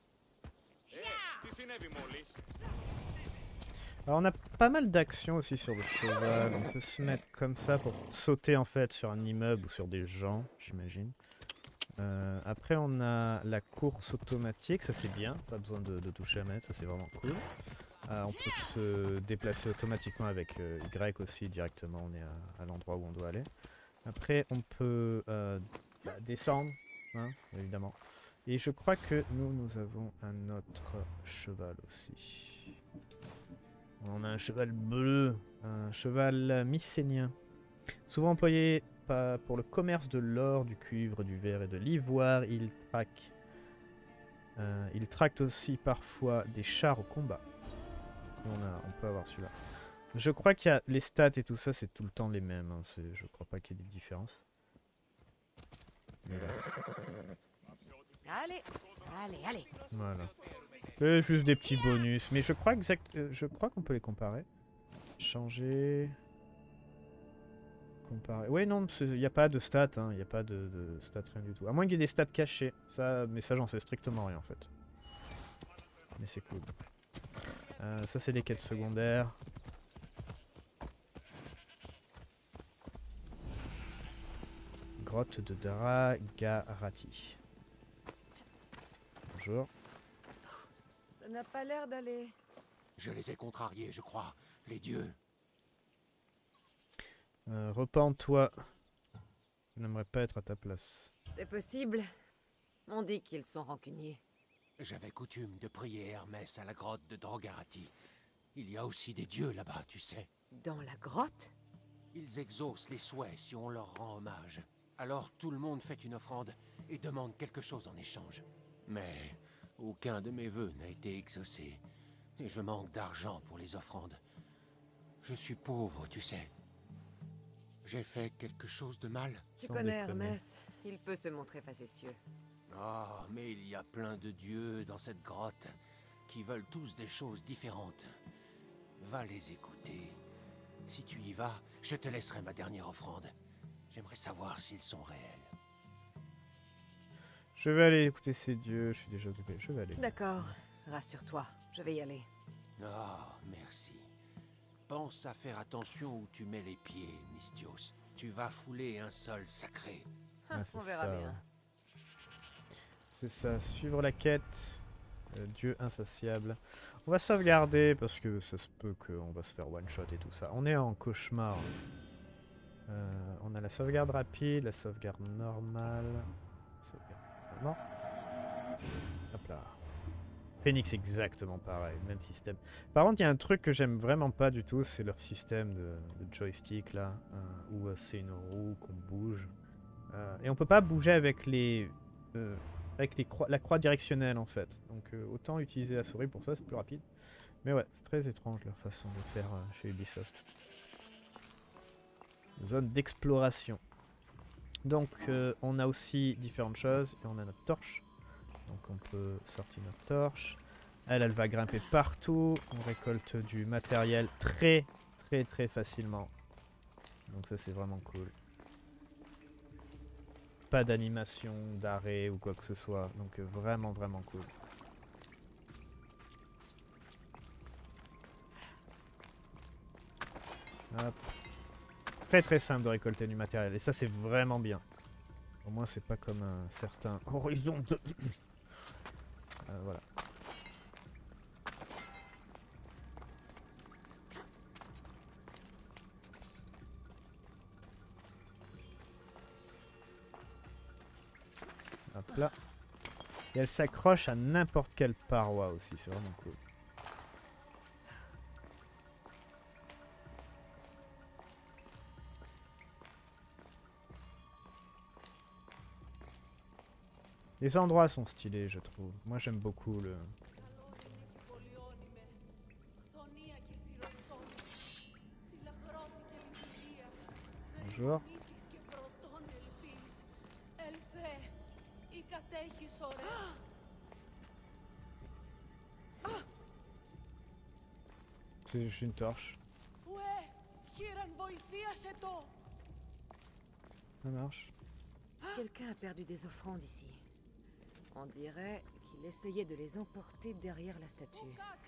Alors on a pas mal d'actions aussi sur le cheval. On peut se mettre comme ça pour sauter en fait sur un immeuble ou sur des gens, j'imagine. Euh, après on a la course automatique, ça c'est bien, pas besoin de, de toucher à manette, ça c'est vraiment cool. Euh, on peut se déplacer automatiquement avec euh, Y aussi directement, on est à, à l'endroit où on doit aller. Après on peut euh, bah, descendre, hein, évidemment. Et je crois que nous, nous avons un autre cheval aussi. On a un cheval bleu, un cheval mycénien. Souvent employé pour le commerce de l'or, du cuivre, du verre et de l'ivoire, il traque. Euh, il tracte aussi parfois des chars au combat. On, a, on peut avoir celui-là. Je crois qu'il y a les stats et tout ça, c'est tout le temps les mêmes. Hein. Je crois pas qu'il y ait des différences. Mais là. Allez, allez, allez. Voilà. C'est juste des petits bonus, mais je crois exact, euh, je crois qu'on peut les comparer. Changer. Comparer. Ouais, non, il n'y a pas de stats, il hein, n'y a pas de, de stats, rien du tout. À moins qu'il y ait des stats cachés. Ça, mais ça, j'en sais strictement rien en fait. Mais c'est cool. Euh, ça, c'est des quêtes secondaires. Grotte de Dragarati. Bonjour. Ça n'a pas l'air d'aller. Je les ai contrariés, je crois. Les dieux. Euh, repens-toi. Je n'aimerais pas être à ta place. C'est possible. On dit qu'ils sont rancuniers. J'avais coutume de prier Hermès à la grotte de Dragarati. Il y a aussi des dieux là-bas, tu sais. Dans la grotte? Ils exaucent les souhaits si on leur rend hommage. Alors tout le monde fait une offrande et demande quelque chose en échange. Mais aucun de mes vœux n'a été exaucé. Et je manque d'argent pour les offrandes. Je suis pauvre, tu sais. J'ai fait quelque chose de mal? Tu connais Hermès. Il peut se montrer facétieux. Ah, mais il y a plein de dieux dans cette grotte qui veulent tous des choses différentes. Va les écouter. Si tu y vas, je te laisserai ma dernière offrande. J'aimerais savoir s'ils sont réels. Je vais aller écouter ces dieux, je suis déjà occupé, je vais aller. D'accord, rassure-toi, je vais y aller. Ah, merci. Pense à faire attention où tu mets les pieds, Misthios. Tu vas fouler un sol sacré. Ah, on verra ça, bien. ouais. C'est ça, suivre la quête. Euh, Dieu insatiable. On va sauvegarder parce que ça se peut qu'on va se faire one shot et tout ça. On est en cauchemar. Euh, on a la sauvegarde rapide, la sauvegarde normale. Sauvegarde. Non. Hop là. Phoenix exactement pareil, même système. Par contre, il y a un truc que j'aime vraiment pas du tout, c'est leur système de, de joystick là, hein, où euh, c'est une roue qu'on bouge. Euh, et on peut pas bouger avec les, euh, avec les croi la croix directionnelle en fait. Donc euh, autant utiliser la souris pour ça, c'est plus rapide. Mais ouais, c'est très étrange leur façon de faire euh, chez Ubisoft. Zone d'exploration. Donc euh, on a aussi différentes choses et on a notre torche. Donc on peut sortir notre torche. Elle, elle va grimper partout. On récolte du matériel très très très facilement. Donc ça c'est vraiment cool. Pas d'animation, d'arrêt ou quoi que ce soit. Donc euh, vraiment vraiment cool. Hop. Très très simple de récolter du matériel. Et ça c'est vraiment bien. Au moins c'est pas comme un certain Horizon deux. euh, voilà. Hop là. Et elle s'accroche à n'importe quelle paroi aussi. C'est vraiment cool. Les endroits sont stylés, je trouve. Moi, j'aime beaucoup le... Bonjour. C'est juste une torche. Ça marche. Quelqu'un a perdu des offrandes ici. On dirait qu'il essayait de les emporter derrière la statue.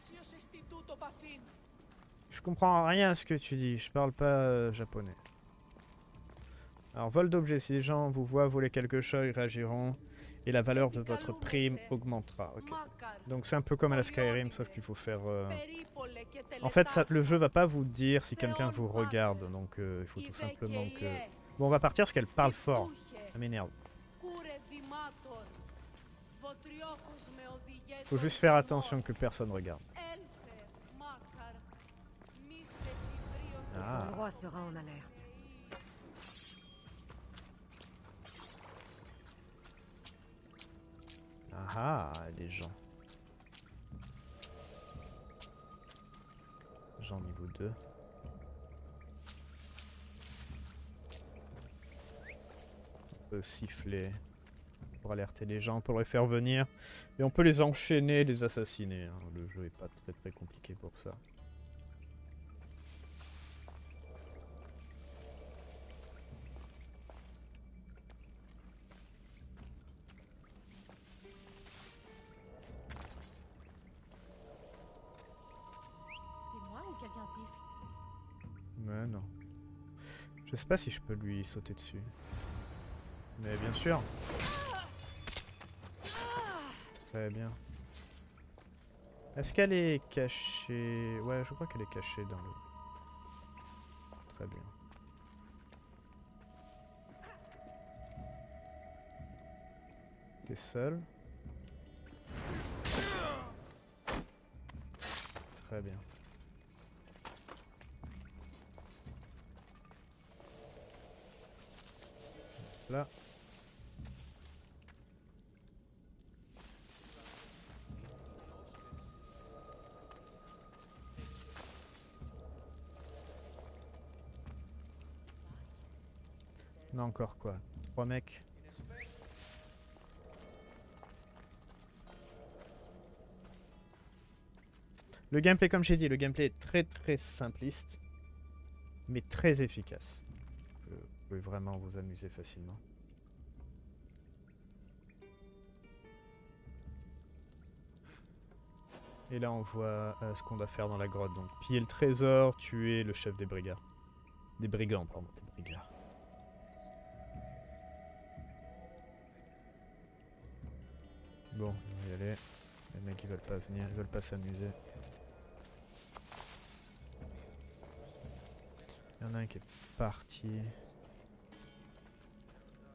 Je comprends rien à ce que tu dis, je parle pas euh, japonais. Alors, vol d'objets, si les gens vous voient voler quelque chose, ils réagiront. Et la valeur de votre prime augmentera. Ok. Donc c'est un peu comme à la Skyrim, sauf qu'il faut faire... Euh... En fait, ça, le jeu va pas vous dire si quelqu'un vous regarde, donc euh, il faut tout simplement que... Bon, on va partir parce qu'elle parle fort. Ça m'énerve. Faut juste faire attention que personne regarde. Ah. L'endroit sera en alerte. Ah ah, des gens. Gens niveau deux. On peut siffler pour alerter les gens, pour les faire venir. Et on peut les enchaîner, les assassiner. Hein. Le jeu est pas très très compliqué pour ça. Mais non. Je sais pas si je peux lui sauter dessus. Mais bien sûr. Très bien. Est-ce qu'elle est cachée? Ouais, je crois qu'elle est cachée dans le... Très bien. T'es seul? Très bien. Là. Non, encore quoi? Trois mecs. Le gameplay, comme j'ai dit, le gameplay est très très simpliste, mais très efficace. Vous pouvez vraiment vous amuser facilement. Et là on voit euh, ce qu'on doit faire dans la grotte. Donc piller le trésor, tuer le chef des brigands. Des brigands, pardon, des brigands. Bon, on va y aller. Les mecs ils veulent pas venir, ils veulent pas s'amuser. Il y en a un qui est parti.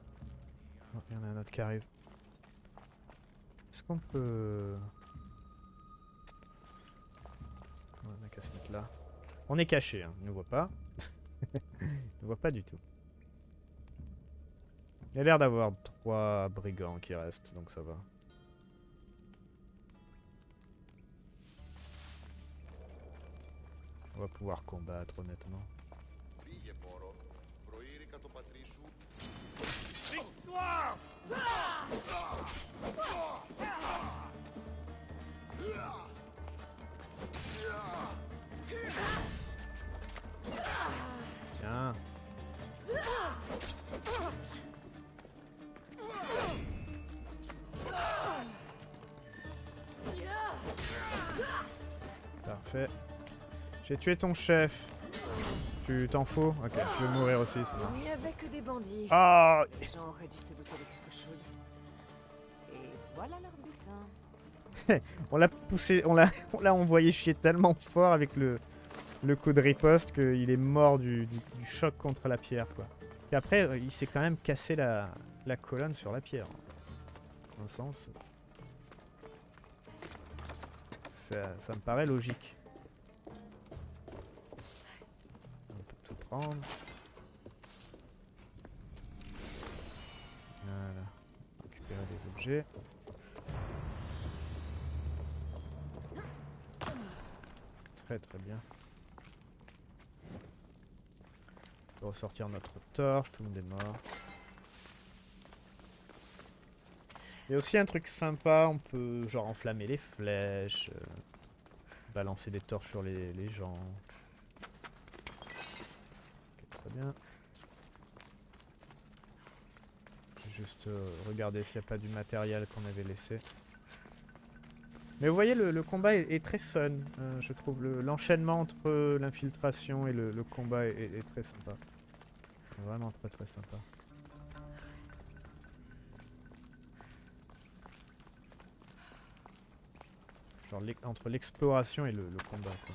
Oh, il y en a un autre qui arrive. Est-ce qu'on peut... On est caché, hein. Il ne voit pas. Il ne voit pas du tout. Il y a l'air d'avoir trois brigands qui restent, donc ça va. On va pouvoir combattre, honnêtement. Victoire! Tiens. Parfait. J'ai tué ton chef. Tu t'en fous? Ok, tu veux mourir aussi, c'est bon. Il n'y avait que des bandits. Ah! Les gens auraient dû se douter de quelque chose. Et voilà leur butin. On l'a poussé, on l'a on l'a envoyé chier tellement fort avec le, le coup de riposte qu'il est mort du, du, du choc contre la pierre, quoi. Et après, il s'est quand même cassé la, la colonne sur la pierre. Dans un sens. Ça, ça me paraît logique. On peut tout prendre. Voilà. Récupérer des objets. Très très bien. On peut ressortir notre torche, tout le monde est mort. Il y a aussi un truc sympa, on peut genre enflammer les flèches, euh, balancer des torches sur les, les gens. Okay, très bien. Juste euh, regarder s'il n'y a pas du matériel qu'on avait laissé. Mais vous voyez, le, le combat est, est très fun, euh, je trouve. L'enchaînement entre l'infiltration et le, le combat est, est, est très sympa. Vraiment très très sympa. Genre entre l'exploration et le, le combat, quoi.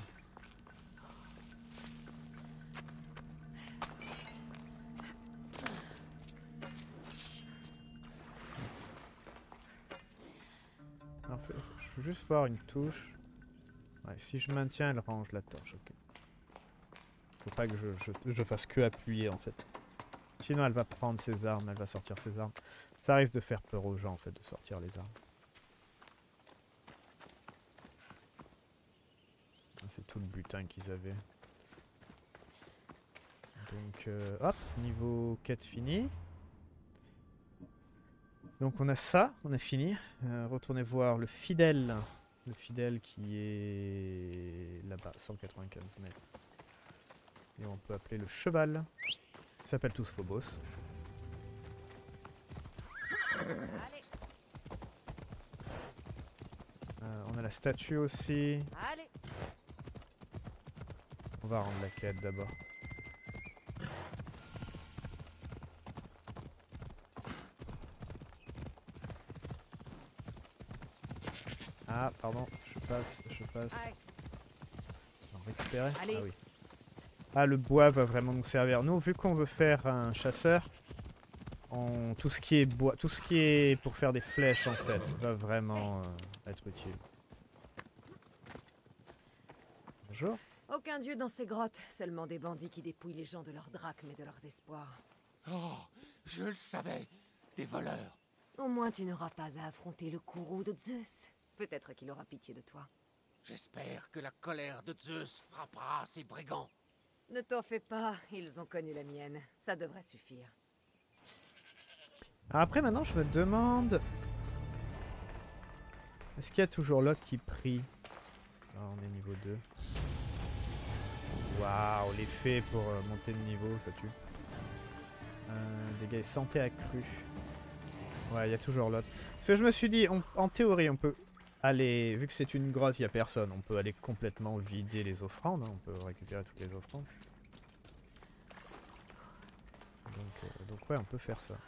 Alors, faut, je veux juste voir une touche. Ouais, si je maintiens, elle range la torche, ok. Faut pas que je, je, je fasse que appuyer, en fait. Sinon, elle va prendre ses armes, elle va sortir ses armes. Ça risque de faire peur aux gens, en fait, de sortir les armes. C'est tout le butin qu'ils avaient. Donc, euh, hop, niveau quête fini. Donc on a ça, on a fini. Euh, retournez voir le fidèle. Le fidèle qui est là-bas, cent quatre-vingt-quinze mètres. Et on peut appeler le cheval. Ils s'appellent tous Phobos. Allez. Euh, on a la statue aussi. Allez. On va rendre la quête d'abord. Ah, pardon, je passe, je passe. On va récupérer. Allez. Ah oui. Ah, le bois va vraiment nous servir. Nous, vu qu'on veut faire un chasseur, on... tout ce qui est bois, tout ce qui est pour faire des flèches en fait, va vraiment euh, être utile. Bonjour. Aucun dieu dans ces grottes, seulement des bandits qui dépouillent les gens de leurs drachmes et de leurs espoirs. Oh, je le savais, des voleurs. Au moins tu n'auras pas à affronter le courroux de Zeus. Peut-être qu'il aura pitié de toi. J'espère que la colère de Zeus frappera ces brigands. Ne t'en fais pas, ils ont connu la mienne. Ça devrait suffire. Alors après, maintenant, je me demande... Est-ce qu'il y a toujours l'autre qui prie? Ah, on est niveau deux. Waouh, l'effet pour euh, monter de niveau, ça tue. Euh, dégâts santé accru. Ouais, il y a toujours l'autre. Parce que je me suis dit, on, en théorie, on peut aller... Vu que c'est une grotte, il n'y a personne. On peut aller complètement vider les offrandes. Hein, on peut récupérer toutes les offrandes. Donc, euh, donc ouais, on peut faire ça.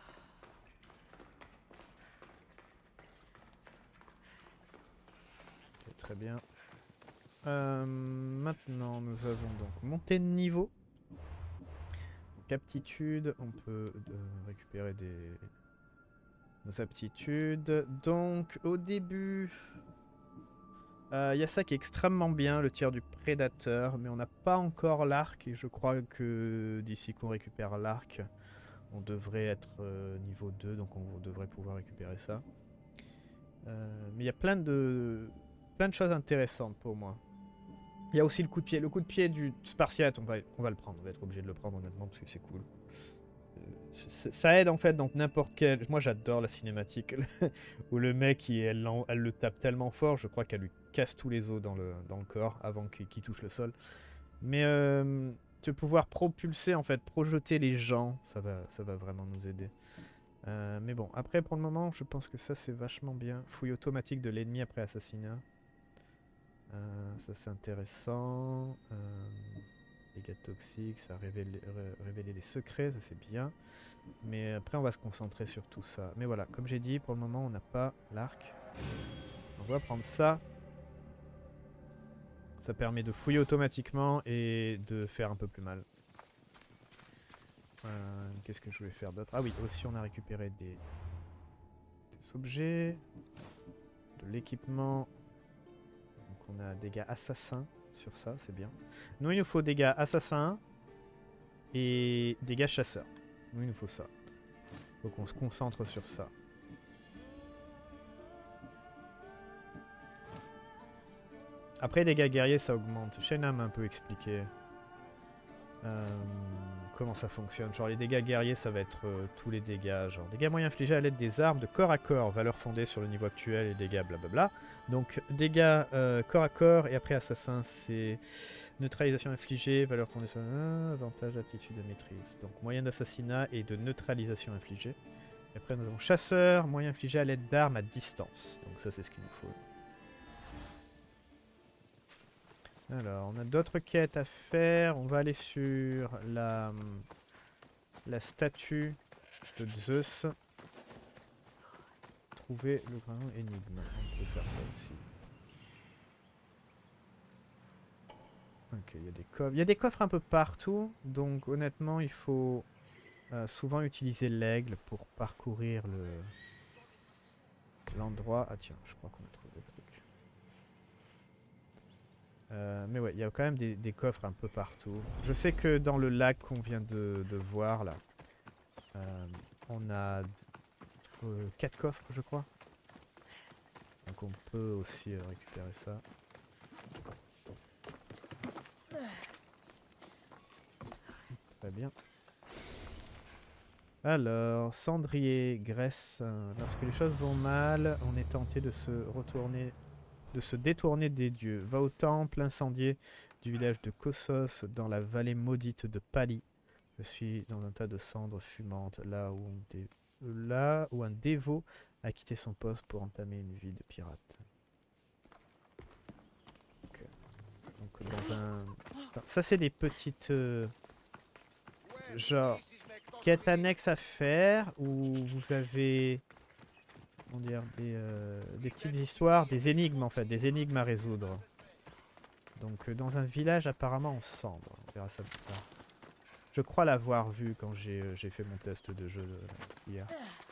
Okay, très bien. Euh, maintenant, nous avons donc monté de niveau. Donc, aptitude, on peut euh, récupérer des... nos aptitudes. Donc, au début, Il euh, y a ça qui est extrêmement bien, le tir du prédateur, mais on n'a pas encore l'arc, et je crois que d'ici qu'on récupère l'arc, on devrait être euh, niveau deux, donc on devrait pouvoir récupérer ça. Euh, mais il y a plein de, plein de choses intéressantes pour moi. Il y a aussi le coup de pied. Le coup de pied du Spartiate, on va, on va le prendre, on va être obligé de le prendre honnêtement, parce que c'est cool. Ça aide en fait dans n'importe quel... Moi j'adore la cinématique où le mec il, elle, elle le tape tellement fort, je crois qu'elle lui casse tous les os dans le, dans le corps avant qu'il qu'il touche le sol. Mais euh, de pouvoir propulser en fait, projeter les gens, ça va, ça va vraiment nous aider. Euh, mais bon, après pour le moment je pense que ça c'est vachement bien. Fouille automatique de l'ennemi après assassinat. Euh, ça c'est intéressant. Euh... Dégâts toxiques, ça a révélé, ré, révélé les secrets, ça c'est bien. Mais après on va se concentrer sur tout ça. Mais voilà, comme j'ai dit, pour le moment on n'a pas l'arc. On va prendre ça. Ça permet de fouiller automatiquement et de faire un peu plus mal. Euh, Qu'est-ce que je voulais faire d'autre? Ah oui, aussi on a récupéré des, des objets, de l'équipement. Donc on a dégâts assassins. Sur ça, c'est bien. Nous, il nous faut dégâts assassins et dégâts chasseurs. Nous, il nous faut ça. Faut qu'on se concentre sur ça. Après, dégâts guerriers, ça augmente. Shayna m'a un peu expliqué euh, comment ça fonctionne. Genre, les dégâts guerriers, ça va être euh, tous les dégâts. Genre, dégâts moyens infligés à l'aide des armes de corps à corps. Valeur fondée sur le niveau actuel et dégâts blablabla. Donc, dégâts euh, corps à corps et après assassin, c'est neutralisation infligée. Valeur fondée sur euh, avantage, aptitude de maîtrise. Donc, moyen d'assassinat et de neutralisation infligée. Et après, nous avons chasseur, moyen infligé à l'aide d'armes à distance. Donc, ça, c'est ce qu'il nous faut. Alors, on a d'autres quêtes à faire. On va aller sur la, la statue de Zeus. Trouver le grand énigme. On peut faire ça aussi. Ok, il y a des coffres. Il y a des coffres un peu partout. Donc, honnêtement, il faut euh, souvent utiliser l'aigle pour parcourir le l'endroit. Ah tiens, je crois qu'on a trouvé le truc. Euh, mais ouais, il y a quand même des, des coffres un peu partout. Je sais que dans le lac qu'on vient de, de voir là, euh, on a euh, quatre coffres je crois. Donc on peut aussi euh, récupérer ça. Très bien. Alors, cendrier, graisse. Lorsque les choses vont mal, on est tenté de se retourner... de se détourner des dieux. Va au temple incendié du village de Kossos dans la vallée maudite de Pali. Je suis dans un tas de cendres fumantes, là où, on dé... là où un dévot a quitté son poste pour entamer une vie de pirate. Okay. Donc dans un... Ça c'est des petites... Euh... genre... quêtes annexes à faire, où vous avez... comment dire, des, euh, des petites histoires, des énigmes en fait, des énigmes à résoudre. Donc euh, dans un village apparemment en cendres, on verra ça plus tard. Je crois l'avoir vu quand j'ai euh, j'ai fait mon test de jeu euh, hier.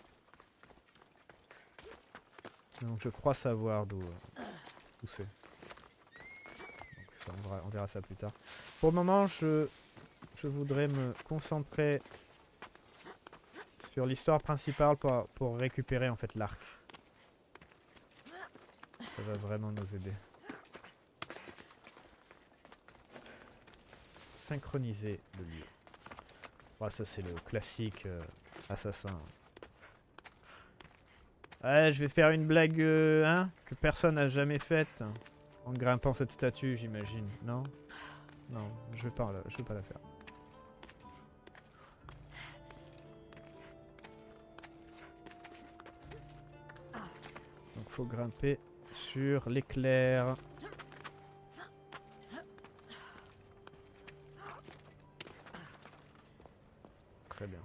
Donc je crois savoir d'où euh, où c'est. Donc ça, on, verra, on verra ça plus tard. Pour le moment, je, je voudrais me concentrer sur l'histoire principale pour, pour récupérer en fait l'arc. Ça va vraiment nous aider. Synchroniser le lieu. Oh, ça c'est le classique euh, assassin. Ouais, je vais faire une blague euh, hein, que personne n'a jamais faite. Hein, en grimpant cette statue, j'imagine. Non? Non, je vais pas, je vais pas la faire. Donc faut grimper sur l'éclair. Très bien.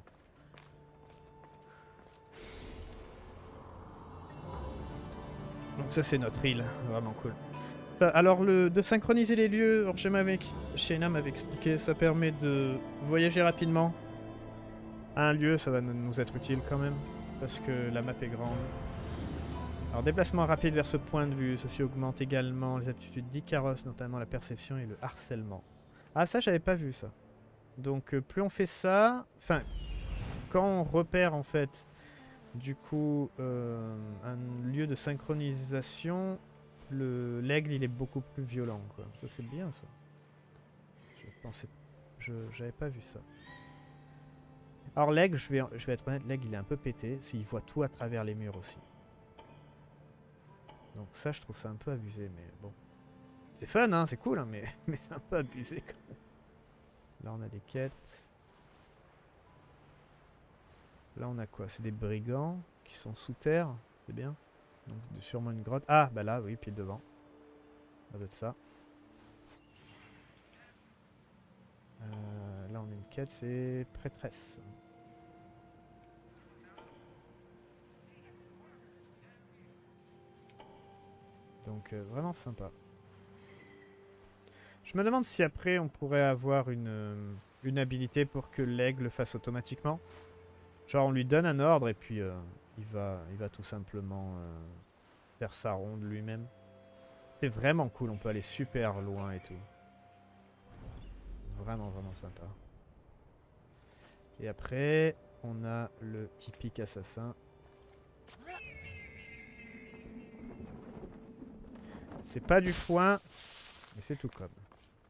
Donc ça c'est notre île, vraiment cool. Alors le, de synchroniser les lieux, Shayna m'avait expliqué, ça permet de voyager rapidement à un lieu, ça va nous être utile quand même, parce que la map est grande. Alors déplacement rapide vers ce point de vue, ceci augmente également les aptitudes d'Icaros, notamment la perception et le harcèlement. Ah ça j'avais pas vu ça. Donc euh, plus on fait ça, enfin quand on repère en fait du coup euh, un lieu de synchronisation, le l'aigle il est beaucoup plus violent quoi. Ça c'est bien ça. Je pensais, je j'avais pas vu ça. Alors l'aigle, je vais, je vais être honnête, l'aigle il est un peu pété, s'il voit tout à travers les murs aussi. Donc ça je trouve ça un peu abusé, mais bon. C'est fun hein, c'est cool hein, mais, mais c'est un peu abusé quand même. Là on a des quêtes. Là on a quoi? C'est des brigands qui sont sous terre, c'est bien. Donc sûrement une grotte. Ah bah là oui, pile devant. Ça doit être ça. Euh, là on a une quête, c'est prêtresse. Donc euh, vraiment sympa. Je me demande si après on pourrait avoir une, euh, une habilité pour que l'aigle le fasse automatiquement. Genre on lui donne un ordre et puis euh, il, va, il va tout simplement euh, faire sa ronde lui-même. C'est vraiment cool, on peut aller super loin et tout. Vraiment vraiment sympa. Et après on a le typique assassin. C'est pas du foin, mais c'est tout comme.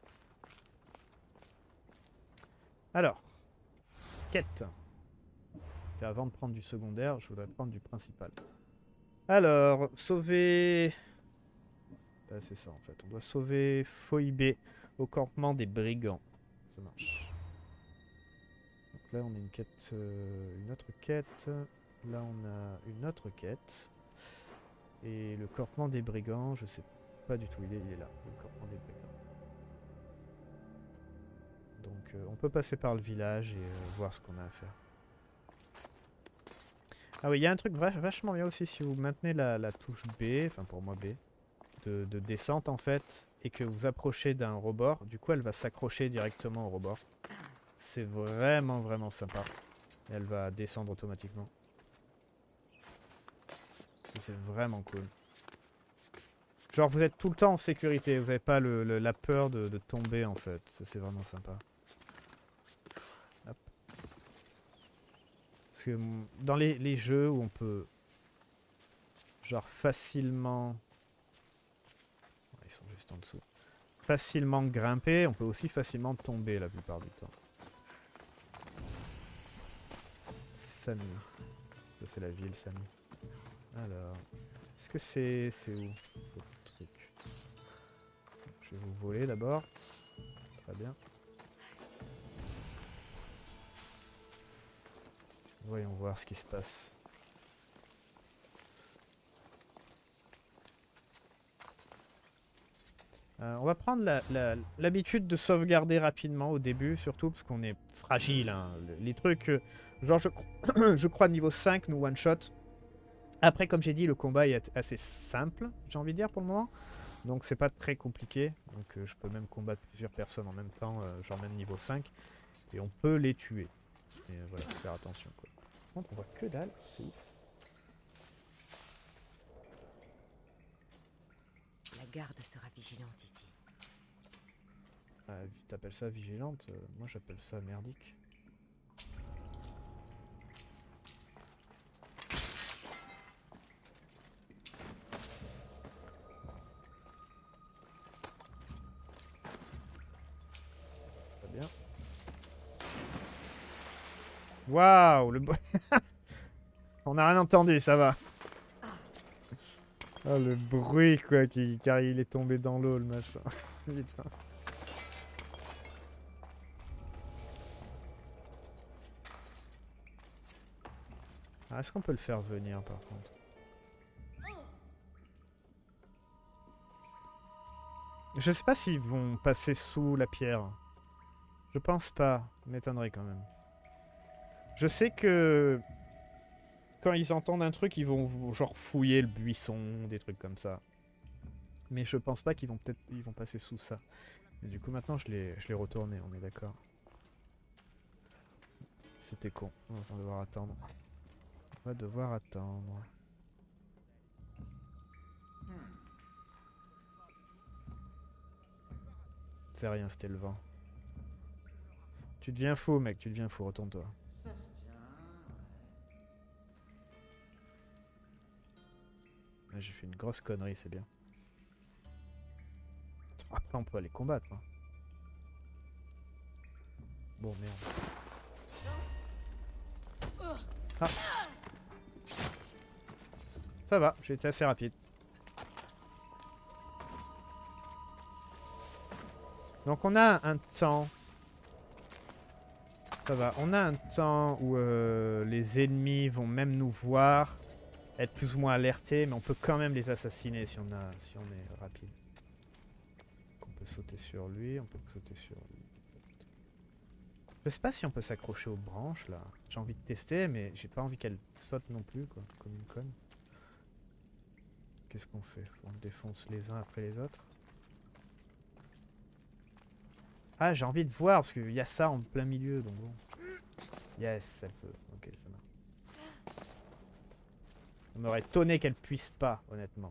Alors, quête. Et avant de prendre du secondaire, je voudrais prendre du principal. Alors, sauver... Ah, c'est ça en fait. On doit sauver Phoebe au campement des brigands. Ça marche. Donc là, on a une quête, euh, une autre quête. Là, on a une autre quête. Et le campement des brigands, je sais pas du tout. Il est, il est là, le campement des brigands. Donc, euh, on peut passer par le village et euh, voir ce qu'on a à faire. Ah oui, il y a un truc vach vachement bien aussi si vous maintenez la, la touche B, enfin pour moi B, de, de descente en fait, et que vous approchez d'un rebord, du coup elle va s'accrocher directement au rebord. C'est vraiment vraiment sympa. Et elle va descendre automatiquement. C'est vraiment cool. Genre vous êtes tout le temps en sécurité, vous n'avez pas le, le, la peur de, de tomber en fait. Ça c'est vraiment sympa. Hop. Parce que dans les, les jeux où on peut genre facilement... Ils sont juste en dessous. Facilement grimper, on peut aussi facilement tomber la plupart du temps. Samy. Ça c'est la ville Samy. Alors... Est-ce que c'est... C'est où le truc? Je vais vous voler d'abord. Très bien. Voyons voir ce qui se passe. Euh, on va prendre l'habitude la, la, de sauvegarder rapidement au début, surtout parce qu'on est fragile. Hein. Les trucs, euh, genre je, je crois niveau cinq nous one-shot. Après, comme j'ai dit, le combat est assez simple, j'ai envie de dire pour le moment. Donc c'est pas très compliqué. Donc euh, je peux même combattre plusieurs personnes en même temps, euh, genre même niveau cinq. Et on peut les tuer. Et euh, voilà, faut faire attention quoi. Par contre, on voit que dalle, c'est ouf. La garde sera vigilante ici. Ah, t'appelles ça vigilante? euh, Moi j'appelle ça merdique. Très bien. Waouh, le... On n'a rien entendu, ça va. Oh, le bruit, quoi, qui... car il est tombé dans l'eau, le machin. Putain. Ah, est-ce qu'on peut le faire venir, par contre? Je sais pas s'ils vont passer sous la pierre. Je pense pas. M'étonnerait quand même. Je sais que... Quand ils entendent un truc, ils vont genre fouiller le buisson, des trucs comme ça. Mais je pense pas qu'ils vont peut-être ils vont passer sous ça. Mais du coup maintenant je l'ai je l'ai retourné, on est d'accord. C'était con, on va devoir attendre. On va devoir attendre. C'est rien, c'était le vent. Tu deviens fou, mec, tu deviens fou, retourne-toi. Ça se tient. Ah, j'ai fait une grosse connerie, c'est bien. Après, on peut aller combattre. Hein. Bon, merde. Ah. Ça va, j'ai été assez rapide. Donc on a un temps. Ça va, on a un temps où euh, les ennemis vont même nous voir, être plus ou moins alertés, mais on peut quand même les assassiner si on, a, si on est rapide. On peut sauter sur lui, on peut sauter sur lui. Je sais pas si on peut s'accrocher aux branches là. J'ai envie de tester, mais j'ai pas envie qu'elle saute non plus, quoi, comme une conne. Qu'est-ce qu'on fait? On défonce les uns après les autres. Ah, j'ai envie de voir, parce qu'il y a ça en plein milieu, donc bon. Yes, elle peut. Ok, ça marche. On m'aurait étonné qu'elle puisse pas, honnêtement.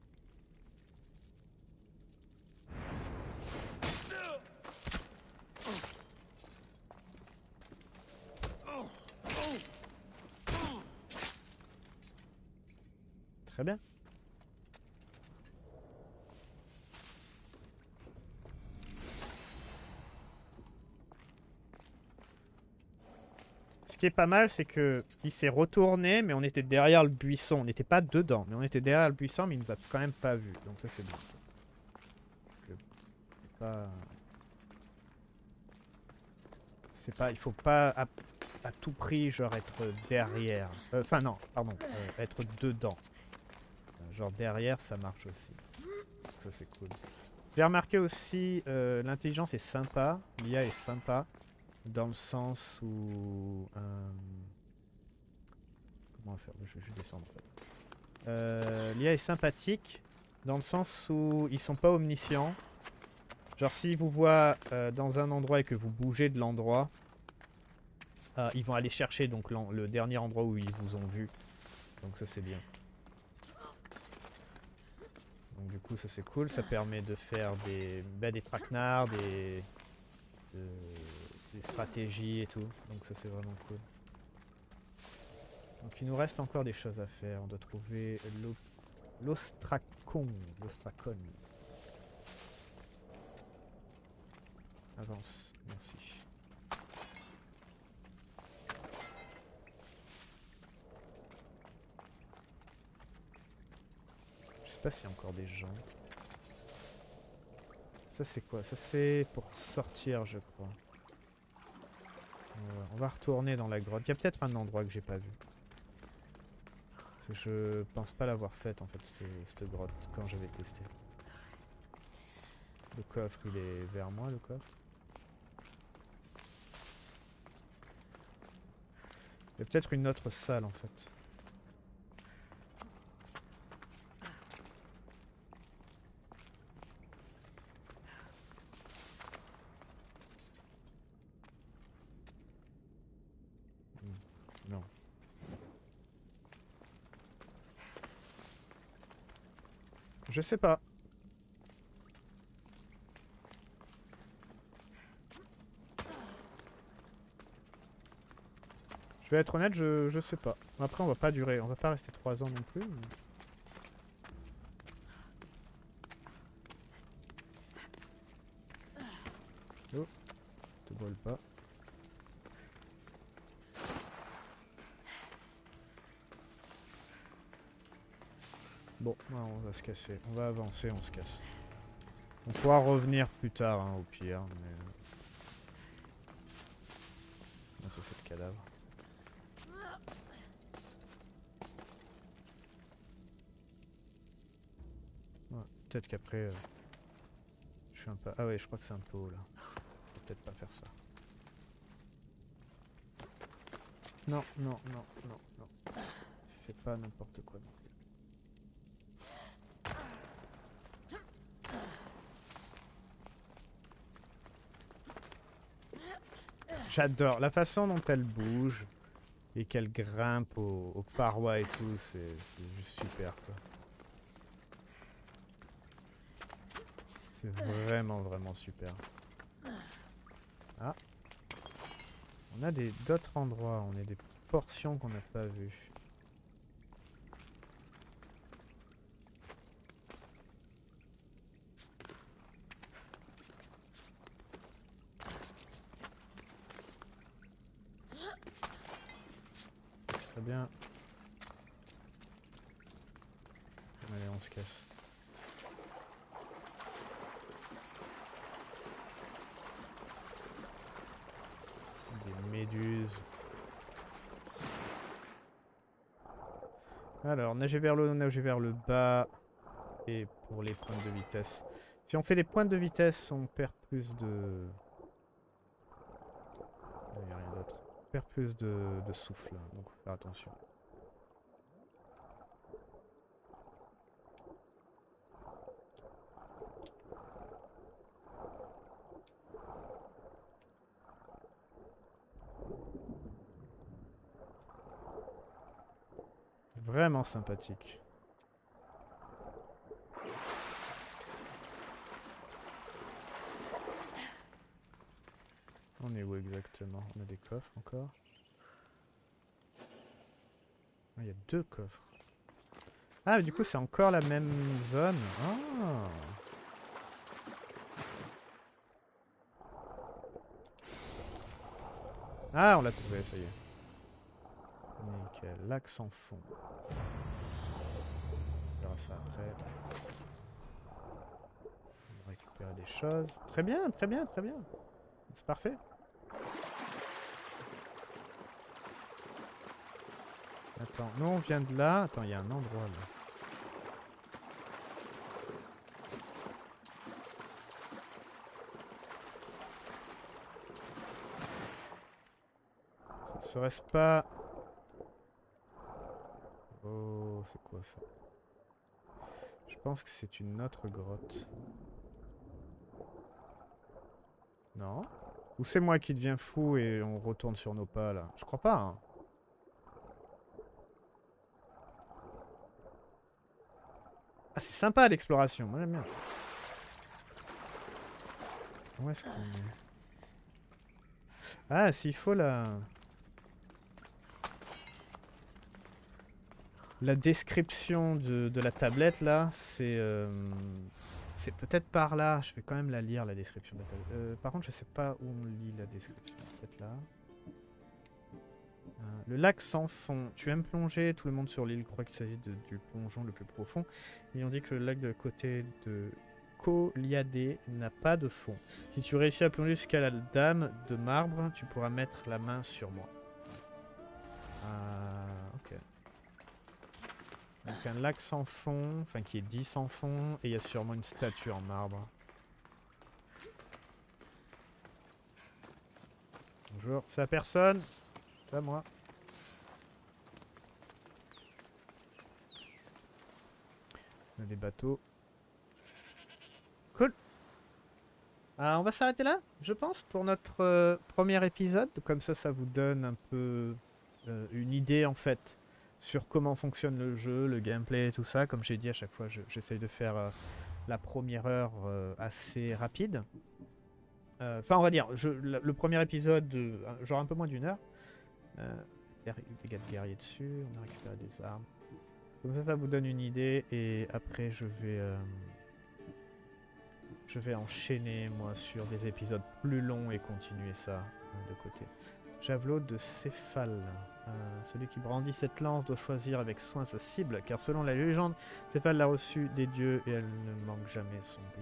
Très bien. Ce qui est pas mal, c'est que il s'est retourné, mais on était derrière le buisson. On n'était pas dedans, mais on était derrière le buisson, mais il nous a quand même pas vu. Donc ça, c'est bien. Ça. Que... Pas... C'est pas... Il faut pas à, à tout prix, genre, être derrière. Enfin, euh, non, pardon. Euh, être dedans. Genre, derrière, ça marche aussi. Donc ça, c'est cool. J'ai remarqué aussi, euh, l'intelligence est sympa. L'I A est sympa. Dans le sens où... Euh... Comment faire? Je vais juste descendre en fait. Euh, L'I A est sympathique dans le sens où ils sont pas omniscients. Genre s'ils vous voient euh, dans un endroit et que vous bougez de l'endroit, euh, ils vont aller chercher donc le dernier endroit où ils vous ont vu. Donc ça c'est bien. Donc du coup ça c'est cool, ça permet de faire des, bah, des traquenards, des... De... des stratégies et tout, donc ça c'est vraiment cool. Donc il nous reste encore des choses à faire, on doit trouver l'Ostracon. L'Ostracon. Avance, merci. Je sais pas s'il y a encore des gens. Ça c'est quoi? Ça c'est pour sortir je crois. On va retourner dans la grotte. Il y a peut-être un endroit que j'ai pas vu. Parce que je pense pas l'avoir faite en fait, ce, cette grotte, quand j'avais testé. Le coffre, il est vers moi, le coffre. Il y a peut-être une autre salle en fait. Non. Je sais pas. Je vais être honnête, je, je sais pas. Après on va pas durer, on va pas rester trois ans non plus. Mais... Oh, te vole pas. Bon, on va se casser. On va avancer, on se casse. On pourra revenir plus tard, hein, au pire, mais... Non, ça c'est le cadavre. Ouais, peut-être qu'après... Euh, je suis un peu... Ah ouais, je crois que c'est un peu haut, là. Je vais peut-être pas faire ça. Non, non, non, non, non. Fais pas n'importe quoi, non. J'adore la façon dont elle bouge et qu'elle grimpe aux, aux parois et tout, c'est juste super quoi. C'est vraiment, vraiment super. Ah. On a des d'autres endroits, on a des portions qu'on n'a pas vues. Très bien. Allez, on se casse. Des méduses. Alors, nager vers le haut, nager vers le bas. Et pour les pointes de vitesse. Si on fait les pointes de vitesse, on perd plus de... Il n'y a rien d'autre. On perd plus de, de souffle, donc faut faire attention. Vraiment sympathique. On est où exactement? On a des coffres encore. Ah, il y a deux coffres. Ah, du coup, c'est encore la même zone. Ah. Ah, on l'a trouvé, ça y est. Nickel, lac sans fond. On verra ça après. On va récupérer des choses. Très bien, très bien, très bien. C'est parfait. Attends, nous on vient de là. Attends, il y a un endroit là. Ça serait-ce pas... Oh, c'est quoi ça? Je pense que c'est une autre grotte. Non? Ou c'est moi qui deviens fou et on retourne sur nos pas là? Je crois pas, hein. Ah, c'est sympa l'exploration, moi j'aime bien. Où est-ce qu'on est? Ah, s'il faut la... La description de, de la tablette là, c'est... Euh... C'est peut-être par là. Je vais quand même la lire, la description de la tablette. Euh, par contre, je sais pas où on lit la description. Peut-être là. Euh, le lac sans fond. Tu aimes plonger? Tout le monde sur l'île croit qu'il s'agit du plongeon le plus profond. Et on dit que le lac de côté de Koliadé n'a pas de fond. Si tu réussis à plonger jusqu'à la dame de marbre, tu pourras mettre la main sur moi. Ah, ok. Donc un lac sans fond, enfin qui est dit sans fond, et il y a sûrement une statue en marbre. Bonjour, c'est à personne? C'est à moi. On a des bateaux. Cool. Euh, on va s'arrêter là, je pense, pour notre euh, premier épisode. Comme ça, ça vous donne un peu euh, une idée, en fait, sur comment fonctionne le jeu, le gameplay, tout ça. Comme j'ai dit, à chaque fois, j'essaye je, de faire euh, la première heure euh, assez rapide. Enfin, euh, on va dire, je, le, le premier épisode, euh, genre un peu moins d'une heure. Euh, dégâts de guerrier dessus, on a récupéré des armes. Comme ça, ça vous donne une idée. Et après, je vais... Euh, je vais enchaîner, moi, sur des épisodes plus longs et continuer ça de côté. Javelot de Céphale. Euh, celui qui brandit cette lance doit choisir avec soin sa cible, car selon la légende, Céphale l'a reçue des dieux et elle ne manque jamais son but.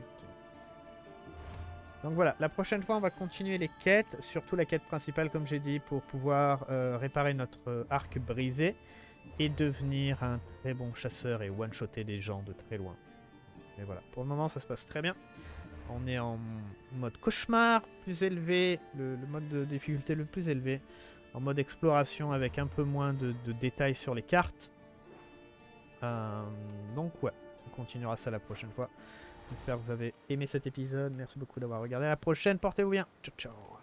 Donc voilà, la prochaine fois, on va continuer les quêtes, surtout la quête principale, comme j'ai dit, pour pouvoir euh, réparer notre euh, arc brisé et devenir un très bon chasseur et one-shotter les gens de très loin. Mais voilà, pour le moment, ça se passe très bien. On est en mode cauchemar, plus élevé, le, le mode de difficulté le plus élevé. En mode exploration avec un peu moins de, de détails sur les cartes. Euh, donc ouais, on continuera ça la prochaine fois. J'espère que vous avez aimé cet épisode. Merci beaucoup d'avoir regardé. À la prochaine, portez-vous bien. Ciao, ciao.